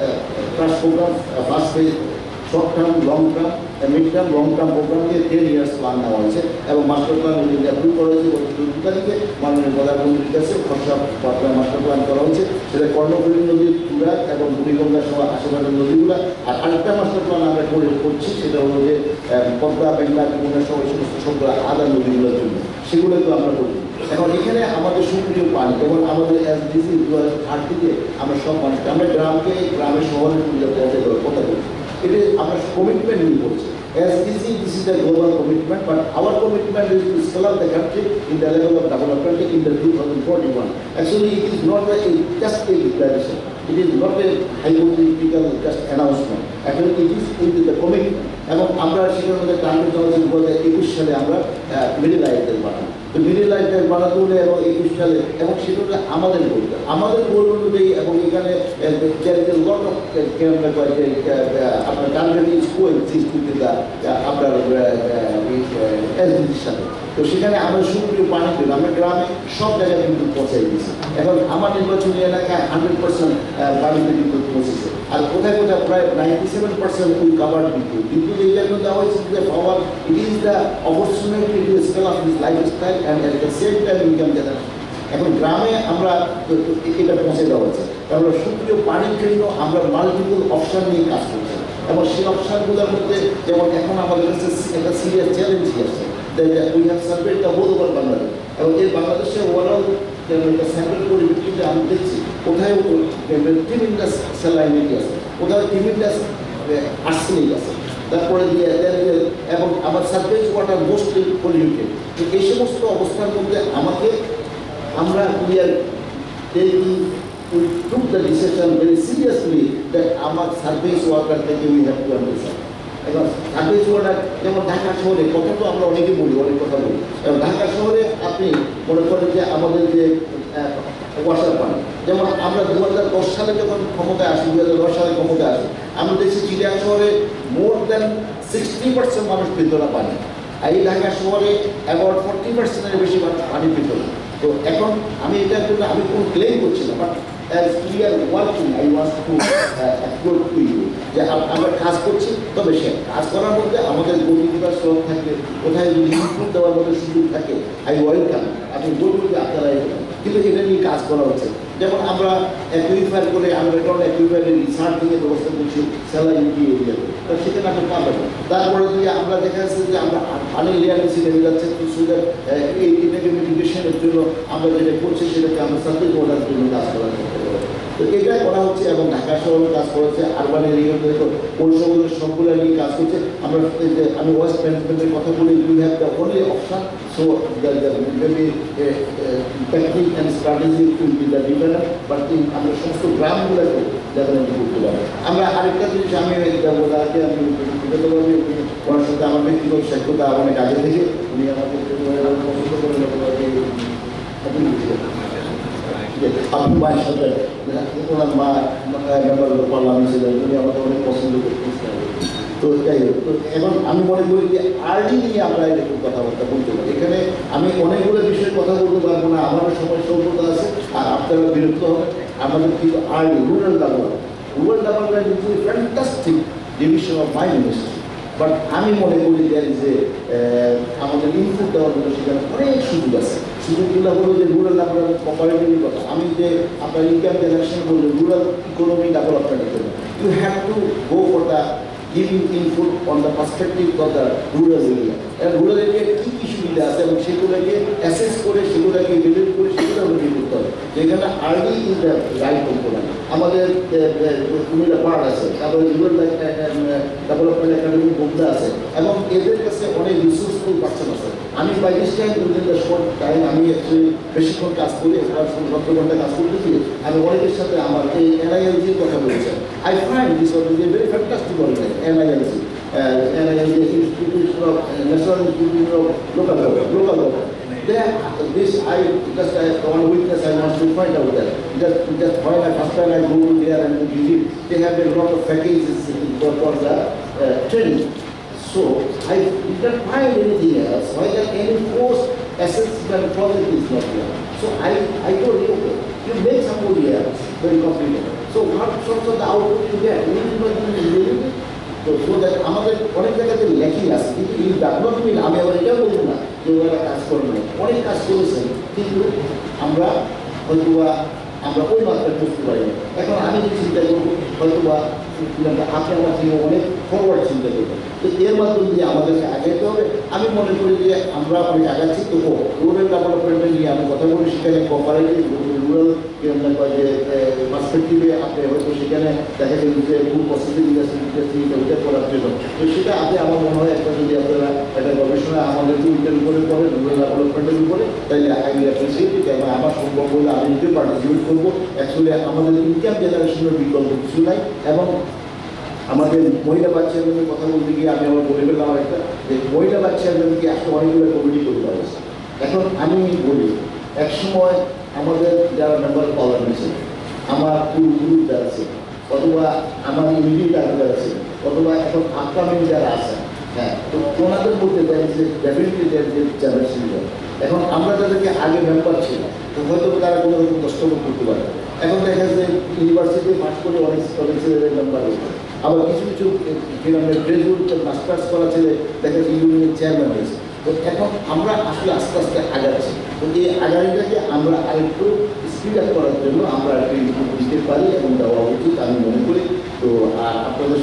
কাজ program first phase, short term, long term, mid term, long term program দিয়ে টেন ইয়ার্স প্ল্যান নেওয়া হয়েছে এবং মাস্টার প্ল্যান অ্যাপ্রুভ করা হয়েছে গত চৌদ্দ তারিখে মাননীয় প্রধানমন্ত্রীর কাছে খসড়া মাস্টার প্ল্যান করা হয়েছে, সেটা কর্ণফুলী নদীর চূড়া এবং বুড়িগঙ্গা সহ আশেপাশের নদীগুলো। আর আরেকটা মাস্টার প্ল্যান আমরা করে করছি, সেটা হলো যে পদ্মা, মেঘনা, যমুনা সহ এই সমস্ত সবগুলো আদার নদীগুলোর জন্য, সেগুলো তো আমরা করি। এখন এখানে আমাদের সুপ্রিয় পানি, যেমন আমাদের এসডিজি দু হাজার থার্টিতে আমরা সব মানুষকে আমরা গ্রামকে গ্রামের শহরের পর্যায়ে কথা বলছি, এটা আমরা কমিটমেন্ট নিয়ে করছি। S D G, this is a global commitment, but our commitment is to scale up the country in the level of development in the two thousand forty-one. Actually, it is not a, just a declaration. It is not a hypothetical just announcement. Actually, it is into the commitment. এবং আমরা সেখানে আমাদের target হচ্ছে দু হাজার একুশ সালে আমরা মিডিল লাইফের বানাবো। তো মিডিল লাইফের বানাতে হলে এবং একুশ সালে এবং সেটা হচ্ছে আমাদের গোল, আমাদের গোল অনুযায়ী। এবং এখানে লট অফ আপনার target is coexist with the আপনার এসডিজির সাথে। তো সেখানে আমরা সুপ্রিয় পানি পেলাম, আমরা গ্রামে সব জায়গায় কিন্তু পৌঁছাই দিয়েছি। এখন আমার নির্বাচনী এলাকায় হান্ড্রেড পার্সেন্ট পানিতে কিন্তু পৌঁছেছে, আর কোথায় কোথায় প্রায় ninety seven percent we cover বিদ্যুৎ। বিদ্যুৎ এই জন্য দেওয়া হয়েছে যে power it is the opportunity to scale up this lifestyle and at the same time income generation. এখন গ্রামে আমরা এটা পৌঁছে দেওয়া হচ্ছে, কারণ সুপ্রিয় পানির জন্য আমরা মাল্টিপল অপশন নিয়ে কাজ করছি এবং সেই অপশনগুলোর মধ্যে যেমন এখন আমাদের কাছে একটা সিরিয়াস চ্যালেঞ্জ আছে। We have surveyed the whole over Bangladesh. এবং এই বাংলাদেশে ওভারঅল একটা স্যাম্পল করে বিক্রিতে আমি দেখছি কোথায় টিমিন্ডাস স্যালাইনিটি আছে, কোথাও টিমিন্ডাস আর্সেনিক আছে, তারপরে দিয়ে এবং আমার সারফেস ওয়াটার মোস্টলি পলিউটেড। তো এই সমস্ত অবস্থার মধ্যে আমাকে আমরা we are taking we took the decision very seriously that আমার সার্ভিস ওয়ার্কার থেকে উই হ্যাভ টু আন্ডারস্ট্যান্ড। এবার সার্ভিস ওয়ার্কার যেমন ঢাকা শহরে কথা তো আমরা অনেকে বলি, অনেক কথা বলি। এবং ঢাকা শহরে আপনি মনে করেন যে আমাদের যে ওয়াসার পানি, যেমন আমরা দু হাজার দশ সালে যখন ক্ষমতায় আসি, দু হাজার দশ সালে ক্ষমতায় আসি, আমরা দেখছি চিড়িয়া শহরে মোর দ্যান সিক্সটি পার্সেন্ট মানুষ পেতলা পানি, আর এই ঢাকা শহরে অ্যাবাউট ফোর্টি পার্সেন্টের বেশি পানি পেতলা। তো এখন আমি এটার জন্য আমি কোনো ক্লেম করছি না, but as we are working, I want to uh, upload to you যে আমরা কাজ করছি, তবে সে কাজ করার মধ্যে আমাদের গতিবিধার স্টক থাকে, কোথায় যদি ইনপুট দেওয়ার মধ্যে সুযোগ থাকে, আই ওয়েলকাম, আপনি বলবো যে আপনারা কিন্তু এটা নিয়ে কাজ করা হচ্ছে। যেমন আমরা অ্যাকুইফায়ার করে আমরা একটা অ্যাকুইফায়ারের রিসার্চ দিয়ে ব্যবস্থা করছি স্যালারিটি এরিয়াতে, তো সেখানে আপনি পাবেন। তারপরে দিয়ে আমরা দেখা যাচ্ছে যে আমরা পানির লেয়ার বেশি নেমে যাচ্ছে, তো সুদের এই এটাকে মিটিগেশনের জন্য আমরা যেটা করছি সেটাকে আমরা সার্ভিস করার জন্য কাজ করার করতে পারি। তো এটা করা হচ্ছে এবং ঢাকা শহরে কাজ করেছে, আরবান এরিয়াতে পৌরসভাগুলোর সবগুলো নিয়ে কাজ করছে। আমরা আমি ওয়েস্ট ম্যানেজমেন্টের কথা বলি, we have the only option, so maybe technique and strategy will be the different, but আমরা সমস্ত গ্রামগুলোকে ডেভেলপমেন্ট করতে পারি। আমরা আরেকটা জিনিস আমি বলাকে আমি বিগতভাবে ওনার সাথে আমার ব্যক্তিগত সাক্ষরতা অনেক আগে থেকে উনি আমাকে পছন্দ করেন, আপনি মায়ের সাথে ওনার মা মেম্বার পার্লামেন্ট ছিলেন, উনি আমাকে অনেক পছন্দ করতেন। তো যাই হোক, তো এবং আমি মনে করি যে আর্লি নিয়ে আমরা এরকম কথাবার্তা বলতে পারি। এখানে আমি অনেকগুলো বিষয়ে কথা বলতে পারবো না, আমারও সময় স্বল্পতা আছে, আর আপনারা বিরক্ত হবে। আমাদের কিন্তু early rural development, rural development is a fantastic division of my ministry, but আমি মনে করি যে আমাদের ইনপুট দেওয়ার মতো সেখানে অনেক সুযোগ আছে। সুযোগগুলো হলো যে রুরাল ডেভেলপমেন্ট কোঅপারেটিভের কথা, আমি যে আপনার ইনকাম জেনারেশন বলবো রুরাল ইকোনমি ডেভেলপমেন্টের জন্য you have to go for the giving input on the perspective of the rural area. And rural area কী কী সুবিধা আছে এবং সেগুলোকে অ্যাসেস করে সেগুলোকে ইভ্যালুয়েট করে সেগুলো রেডি করতে হবে। যেখানে early is the right component. আমাদের কুমিল্লা পার্ট আছে, তারপরে রুরাল ডেভেলপমেন্ট একাডেমি বোগদা আছে, এবং এদের কাছে অনেক রিসোর্সফুল পার্সন আছে। আমি by this time within the short time আমি অ্যাকচুয়ালি বেশিক্ষণ কাজ করি, সত্তর ঘন্টা কাজ করতেছি, আমি অনেকের সাথে আমার এই এনআইএলজির কথা বলেছেন। I find this was a very fantastic organization, N I L C, uh, N I L C Institution of uh, National Institution of Local Government. Local Government. There, this I just uh, one weakness I want to find out that just just when I first time I go there and visit, they have a lot of packages for, for the uh, training. So I did not find anything else. Why that any post assessment project is not there? So I I told you, okay, you make somebody else very complicated. So what sorts of the output you get? You need not even so so that আমাদের অনেক জায়গাতে লেখি আছে, কিন্তু এই doctor মিল আমি আবার এটা বলবো না যে ওরা কাজ করবে না, অনেক কাজ করেছেন, কিন্তু আমরা হয়তো আমরা ওই মাত্রায় বুঝতে পারি না। এখন আমি যে চিন্তা করবো হয়তো বা আপনি আমার থেকে অনেক ফরওয়ার্ড চিন্তা করবেন, তো এর মাধ্যমে দিয়ে আমাদেরকে আগাইতে হবে। আমি মনে করি যে আমরা অনেক আগাচ্ছি, তো রুরাল ডেভেলপমেন্ট নিয়ে আমি কথা বলি, সেখানে কোঅপারেটিভ রুরাল যে পার্সপেক্টিভে আপনি হয়তো সেখানে দেখা গেল যে খুব পসিবল ইন্ডাস্ট্রি ওইটা করার জন্য, তো সেটা আপনি আমার মনে হয় একটা যদি আপনারা একটা গবেষণা আমাদের উইটার উপরে করেন রুরাল ডেভেলপমেন্টের উপরে, তাইলে আই উইল অ্যাপ্রিসিয়েট ইট, এবং আমার সম্ভব হলে আমি নিজে পার্টিসিপেট করবো। অ্যাকচুয়ালি আমাদের ইনকাম জেনারেশনের বিকল্প কিছু নাই, এবং আমাদের মহিলা বাচ্চাদের কথা বলতে গিয়ে আমি আমার বলে পেলাম একটা যে মহিলা বাচ্চাদেরকে আজকে অনেকগুলো কমিটি করতে পারছে। এখন আমি বলি একসময় আমাদের যারা মেম্বার পার্লামেন্ট ছিল, আমার পূর্বপুরুষ যারা আছে, অথবা আমার ইমিডিয়েট যারা আছে, অথবা এখন আপকামিং যারা আছে, হ্যাঁ, তো ওনাদের মধ্যে যে ডেফিনেটলি যে জেনারেশন, এখন আমরা যাদেরকে আগে মেম্বার ছিল তো হয়তো তারা কোনো রকম কষ্ট করতে পারে। এখন দেখা যায় ইউনিভার্সিটি পাস করে অনেক কলেজের মেম্বার হয়েছে, আবার কিছু কিছু গ্রাজুয়েট মাস্টার্স করা ছেলে দেখা যাচ্ছে ইউনিয়নের চেয়ারম্যান হয়েছে। তো এখন আমরা আসলে আস্তে আস্তে আগাচ্ছি, তো এই আগামীটাকে আমরা আরেকটু স্পিড আপ করার জন্য আমরা একটা ইনপুট দিতে পারি এবং দেওয়া উচিত আমি মনে করি। তো আর আপনাদের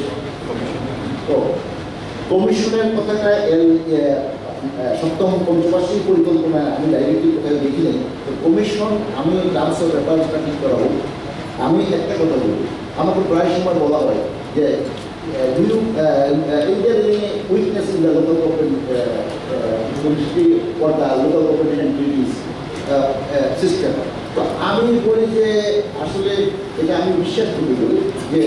কমিশনের কথাটা সপ্তম পঞ্চবার্ষিক পরিকল্পনায় আমি ডাইরেক্টলি কোথায় দেখি নাই, তো কমিশন আমি টার্মস অফ রেফারেন্সটা ঠিক করা হোক। আমি একটা কথা বলি, আমাকে প্রায় সময় বলা হয় যে do you uh, uh, is there any weakness in the local government uh, uh, or the local government entities uh, uh, system? তো আমি বলি যে আসলে এটা আমি বিশ্বাস করি বলি যে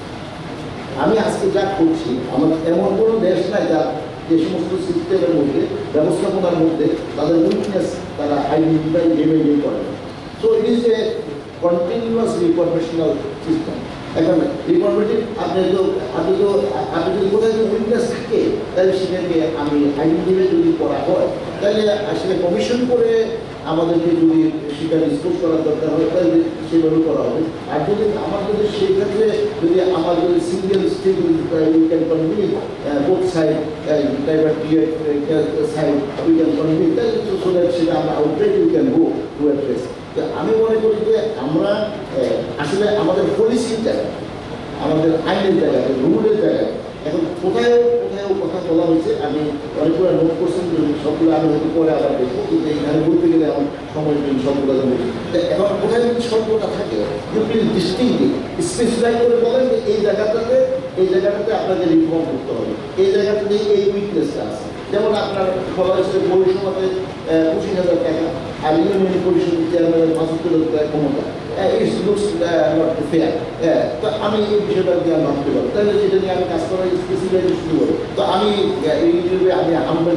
আমি আজকে যা করছি আমার এমন কোনো দেশ নাই যার যে সমস্ত সিস্টেমের মধ্যে ব্যবস্থাপনার মধ্যে তাদের উইকনেস তারা আইডেন্টিফাই ডেভেলপ করে। So it is a continuous reformational system. এখন রিফরমেটিভ আপনি তো আপনি তো আপনি যদি কোথায় যদি উইকনেস থাকে তাহলে সেটাকে আমি আইডেন্টিফাই যদি করা হয় তাহলে আসলে কমিশন করে আমাদেরকে যদি সেটা ডিসকাস করার দরকার হয় তাহলে সেভাবে করা হবে। আর যদি আমার যদি সেই ক্ষেত্রে যদি আমার যদি single state we can convince both side diver side we can convince তাহলে সো দ্যাট সেটা আমরা outlet we can go to address. আমি মনে করি যে আমরা আসলে আমাদের পলিসির জায়গায় আমাদের আইনের জায়গায় রুলের জায়গায় এখন কোথায় কোথায় কথা বলা হয়েছে আমি অনেকগুলো নোট করছেন সবগুলো আমি হয়তো পরে আবার দেখবো কিন্তু এখানে বলতে গেলে আমার সময় সবগুলো বলি এখন কোথায় যদি শব্দটা থাকে ইউ প্লিজ ডিস্টিংলি স্পেসিফাই করে বলেন যে এই জায়গাটাতে এই জায়গাটাতে আপনাকে রিফর্ম করতে হবে, এই জায়গাটাতে এই উইকনেসটা আছে। যেমন আপনার বলা হয়েছে পরিষেবাতে পঁচিশ হাজার টাকা আর ইউনিয়ন পরিষদ চেয়ারম্যানের পঁচাত্তর হাজার টাকা ক্ষমতা ইটস লুকস নট ফেয়ার। তো আমি এই বিষয়টা দিয়ে আমি ভাবতে পারি তাহলে যেটা নিয়ে আমি কাজ করার স্পেসিফাই শুরু করি। তো আমি এই হিসেবে আমি হাম্বল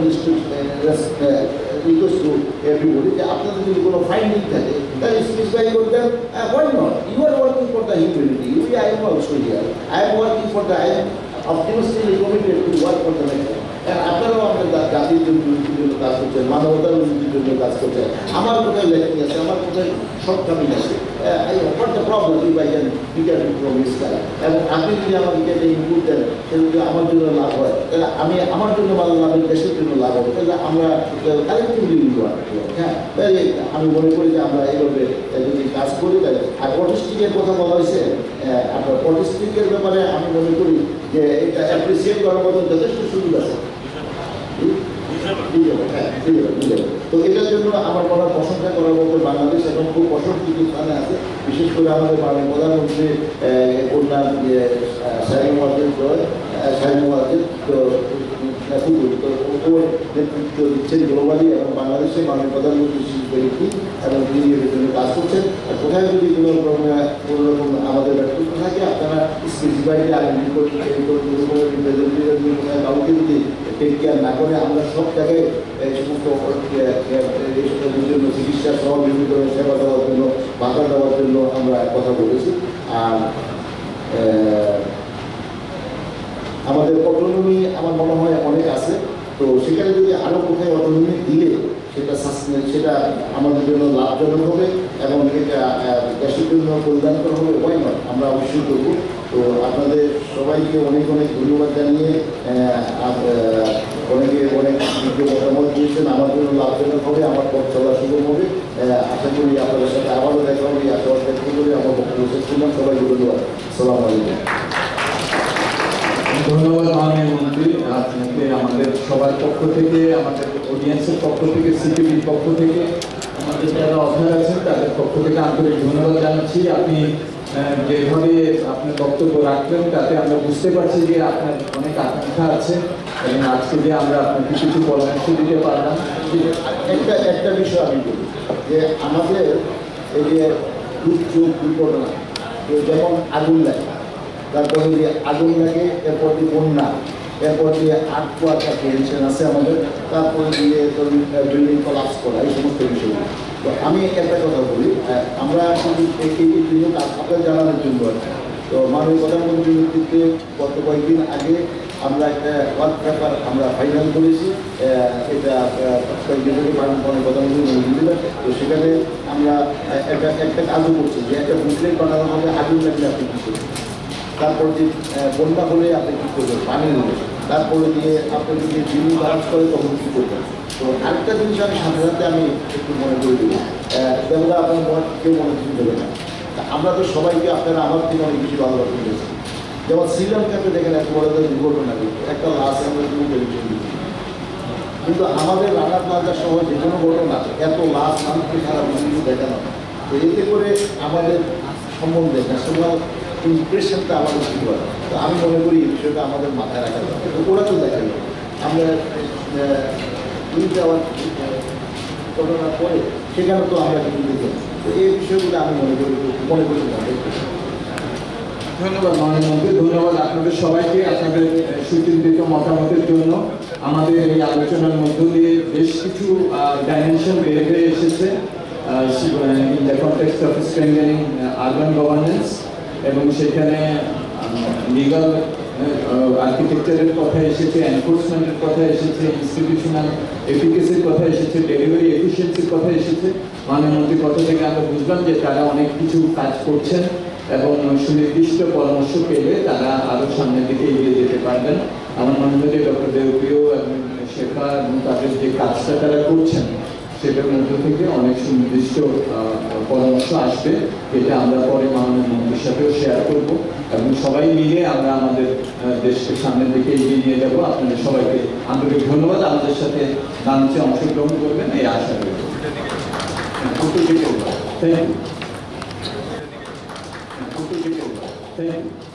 রিকোয়েস্ট টু এভরিবডি যে আপনাদের যদি কোনো ফাইন্ডিং থাকে তাহলে স্পেসিফাই করতেন why not you are working for the humanity you I am also here I am working for the I am optimistically committed to work for the next one. আপনারাও আপনার জাতির জন্য কাজ করছেন, মানবতার উন্নতির জন্য কাজ করছেন। আমার কোথায় লেখনি আছে, আমার কোথায় শর্টকামিং আছে, what the problem if I can better from this guy. এবং আপনি যদি আমাকে একটা ইনপুট দেন সেটা যদি আমার জন্য লাভ হয় তাহলে আমি আমার জন্য ভালো লাভ দেশের জন্য লাভ হবে তাহলে আমরা কালেক্টিভলি ওয়ার্ক করি। হ্যাঁ, তাহলে আমি মনে করি যে আমরা এইভাবে যদি কাজ করি তাহলে আর অটিস্টিকের কথা বলা হয়েছে আপনার অটিস্টিকের ব্যাপারে আমি মনে করি যে এটা অ্যাপ্রিসিয়েট করার মতো যথেষ্ট সুবিধা আছে। হ্যাঁ, তো এটার জন্য আমার বলা প্রশংসা করার মতো বাংলাদেশ এখন খুব প্রশংসিত স্থানে আছে। বিশেষ করে আমাদের মাননীয় প্রধানমন্ত্রী কন্যা শাহিনুমাদের শাহিনুমাদের নেতৃত্ব দিচ্ছেন গ্লোবালি এবং বাংলাদেশে মাননীয় প্রধানমন্ত্রী ব্যক্তি এবং তিনি এর জন্য কাজ করছেন। আর কোথায় যদি কোনো কোনো রকম আমাদের ব্যর্থতা থাকে আপনারা স্পেসিফাইডলি আইডেন্টিফাই কোথায় কাউকে যদি টেক কেয়ার না করে আমরা সব জায়গায় এই সমস্ত এইসবের জন্য চিকিৎসা সহ বিভিন্ন ধরনের সেবা দেওয়ার জন্য বাধা দেওয়ার জন্য আমরা কথা বলেছি। আর আমাদের অটোনমি আমার মনে হয় অনেক আছে, তো সেখানে যদি আরও কোথায় অটোনমি দিলে সেটা সেটা আমাদের জন্য লাভজনক হবে এবং এটা দেশের জন্য কল্যাণকর হবে। ওয়াই নট, আমরা অবশ্যই করবো। তো আপনাদের সবাইকে অনেক অনেক ধন্যবাদ জানিয়ে অনেকে অনেক মতামত দিয়েছেন, আমার জন্য লাভজনক হবে, আমার পথ চলা সুগম হবে। আশা করি আপনাদের সাথে আবারও দেখা হবে। আশা ব্যক্ত করি আমার বক্তব্য শেষ করলাম। সবাইকে ধন্যবাদ। আসসালামু আলাইকুম। ধন্যবাদ মাননীয় মন্ত্রী, আপনাকে আমাদের সবার পক্ষ থেকে, আমাদের অডিয়েন্সের পক্ষ থেকে, সিপিবির পক্ষ থেকে, আমাদের যারা অফার আছেন তাদের পক্ষ থেকে আন্তরিক ধন্যবাদ জানাচ্ছি। আপনি যেভাবে আপনার বক্তব্য রাখলেন তাতে আমরা বুঝতে পারছি যে আপনার অনেক আকাঙ্ক্ষা আছে এবং আজকে যে আমরা আপনাকে কিছু পরামর্শ দিতে পারলাম। একটা একটা বিষয় আমি বলি যে আমাদের এই যে দুর্যোগ দুর্ঘটনা যেমন আগুন লাগে, তারপরে যে আগুন লাগে, এরপর দিয়ে বন্যা, এরপর দিয়ে আট কোয়াটা টেনশন আছে আমাদের, তারপরে দিয়ে ধরুন বিল্ডিং কলাপস করা, এই সমস্ত বিষয়গুলো। তো আমি একটা কথা বলি, আমরা শুধু এই জন্য আপনার জানানোর জন্য আছে। তো মাননীয় প্রধানমন্ত্রীর নেতৃত্বে গত কয়েকদিন আগে আমরা একটা ওয়ার্ক পেপার আমরা ফাইনাল করেছি, এটা মাননীয় প্রধানমন্ত্রী দিলেন। তো সেখানে আমরা একটা একটা কাজও করছি যে একটা বুকলেট বানানো হবে আগুন লাগলে আপনি কী করবেন, তারপর যে বন্যা হলে আপনি কী করবেন, পানি হলে, তারপরে দিয়ে আপনি যদি বিল্ডিং কলাপস করে তখন কী করবেন। তো আরেকটা জিনিস আমি সাথে সাথে আমি একটু মনে করে দেবো, যেমন আপনার মনে কেউ মনে কিছু দেবে না, আমরা তো সবাইকে আপনারা আমার থেকে অনেক বেশি ভালোবাসা দিয়েছি। যেমন শ্রীলঙ্কাতে দেখেন এত বড় দুর্ঘটনা কিন্তু একটা লাশ আমরা কোনো টেলিভিশন দিচ্ছি, কিন্তু আমাদের রানা প্লাজা সহ যে কোনো ঘটনা এত লাশ মানুষকে সারা বিশ্ব দেখানো। তো এতে করে আমাদের সম্বন্ধে ন্যাশনাল ইমপ্রেশনটা আমাদের ঠিক হয়। তো আমি মনে করি এই বিষয়টা আমাদের মাথায় রাখা দরকার। ওরা তো দেখাই আমরা দুই যাওয়ার ঘটনার পরে সেখানে তো আমরা কিন্তু দিতে তো এই বিষয়গুলো আমি মনে করি মনে করি ধন্যবাদ মাননীয় মন্ত্রী, ধন্যবাদ আপনাদের সবাইকে আপনাদের সুচিন্তিত মতামতের জন্য। আমাদের এই আলোচনার মধ্য দিয়ে বেশ কিছু ডাইমেনশন বের হয়ে এসেছে in the context of strengthening urban governance, এবং সেখানে লিগাল আর্কিটেকচারের কথা এসেছে, এনফোর্সমেন্টের কথা এসেছে, ইনস্টিটিউশনাল এফিকেসির কথা এসেছে, ডেলিভারি এফিসিয়েন্সির কথা এসেছে। মাননীয় মন্ত্রীর কথা থেকে আমরা বুঝলাম যে তারা অনেক কিছু কাজ করছেন এবং সুনির্দিষ্ট পরামর্শ পেলে তারা আরও সামনের দিকে এগিয়ে যেতে পারবেন। আমার মনে হয় যে ডক্টর দেবপ্রিয় এবং শেখা এবং তাদের যে কাজটা তারা করছেন সেটার মধ্য থেকে অনেক সুনির্দিষ্ট পরামর্শ আসবে, এটা আমরা পরে মাননীয় মন্ত্রীর সাথেও শেয়ার করব এবং সবাই মিলে আমরা আমাদের দেশকে সামনের দিকে এগিয়ে নিয়ে যাবো। আপনাদের সবাইকে আন্তরিক ধন্যবাদ, আমাদের সাথে লাঞ্চে অংশগ্রহণ করবেন এই আশা রইল। Thank you. Thank you.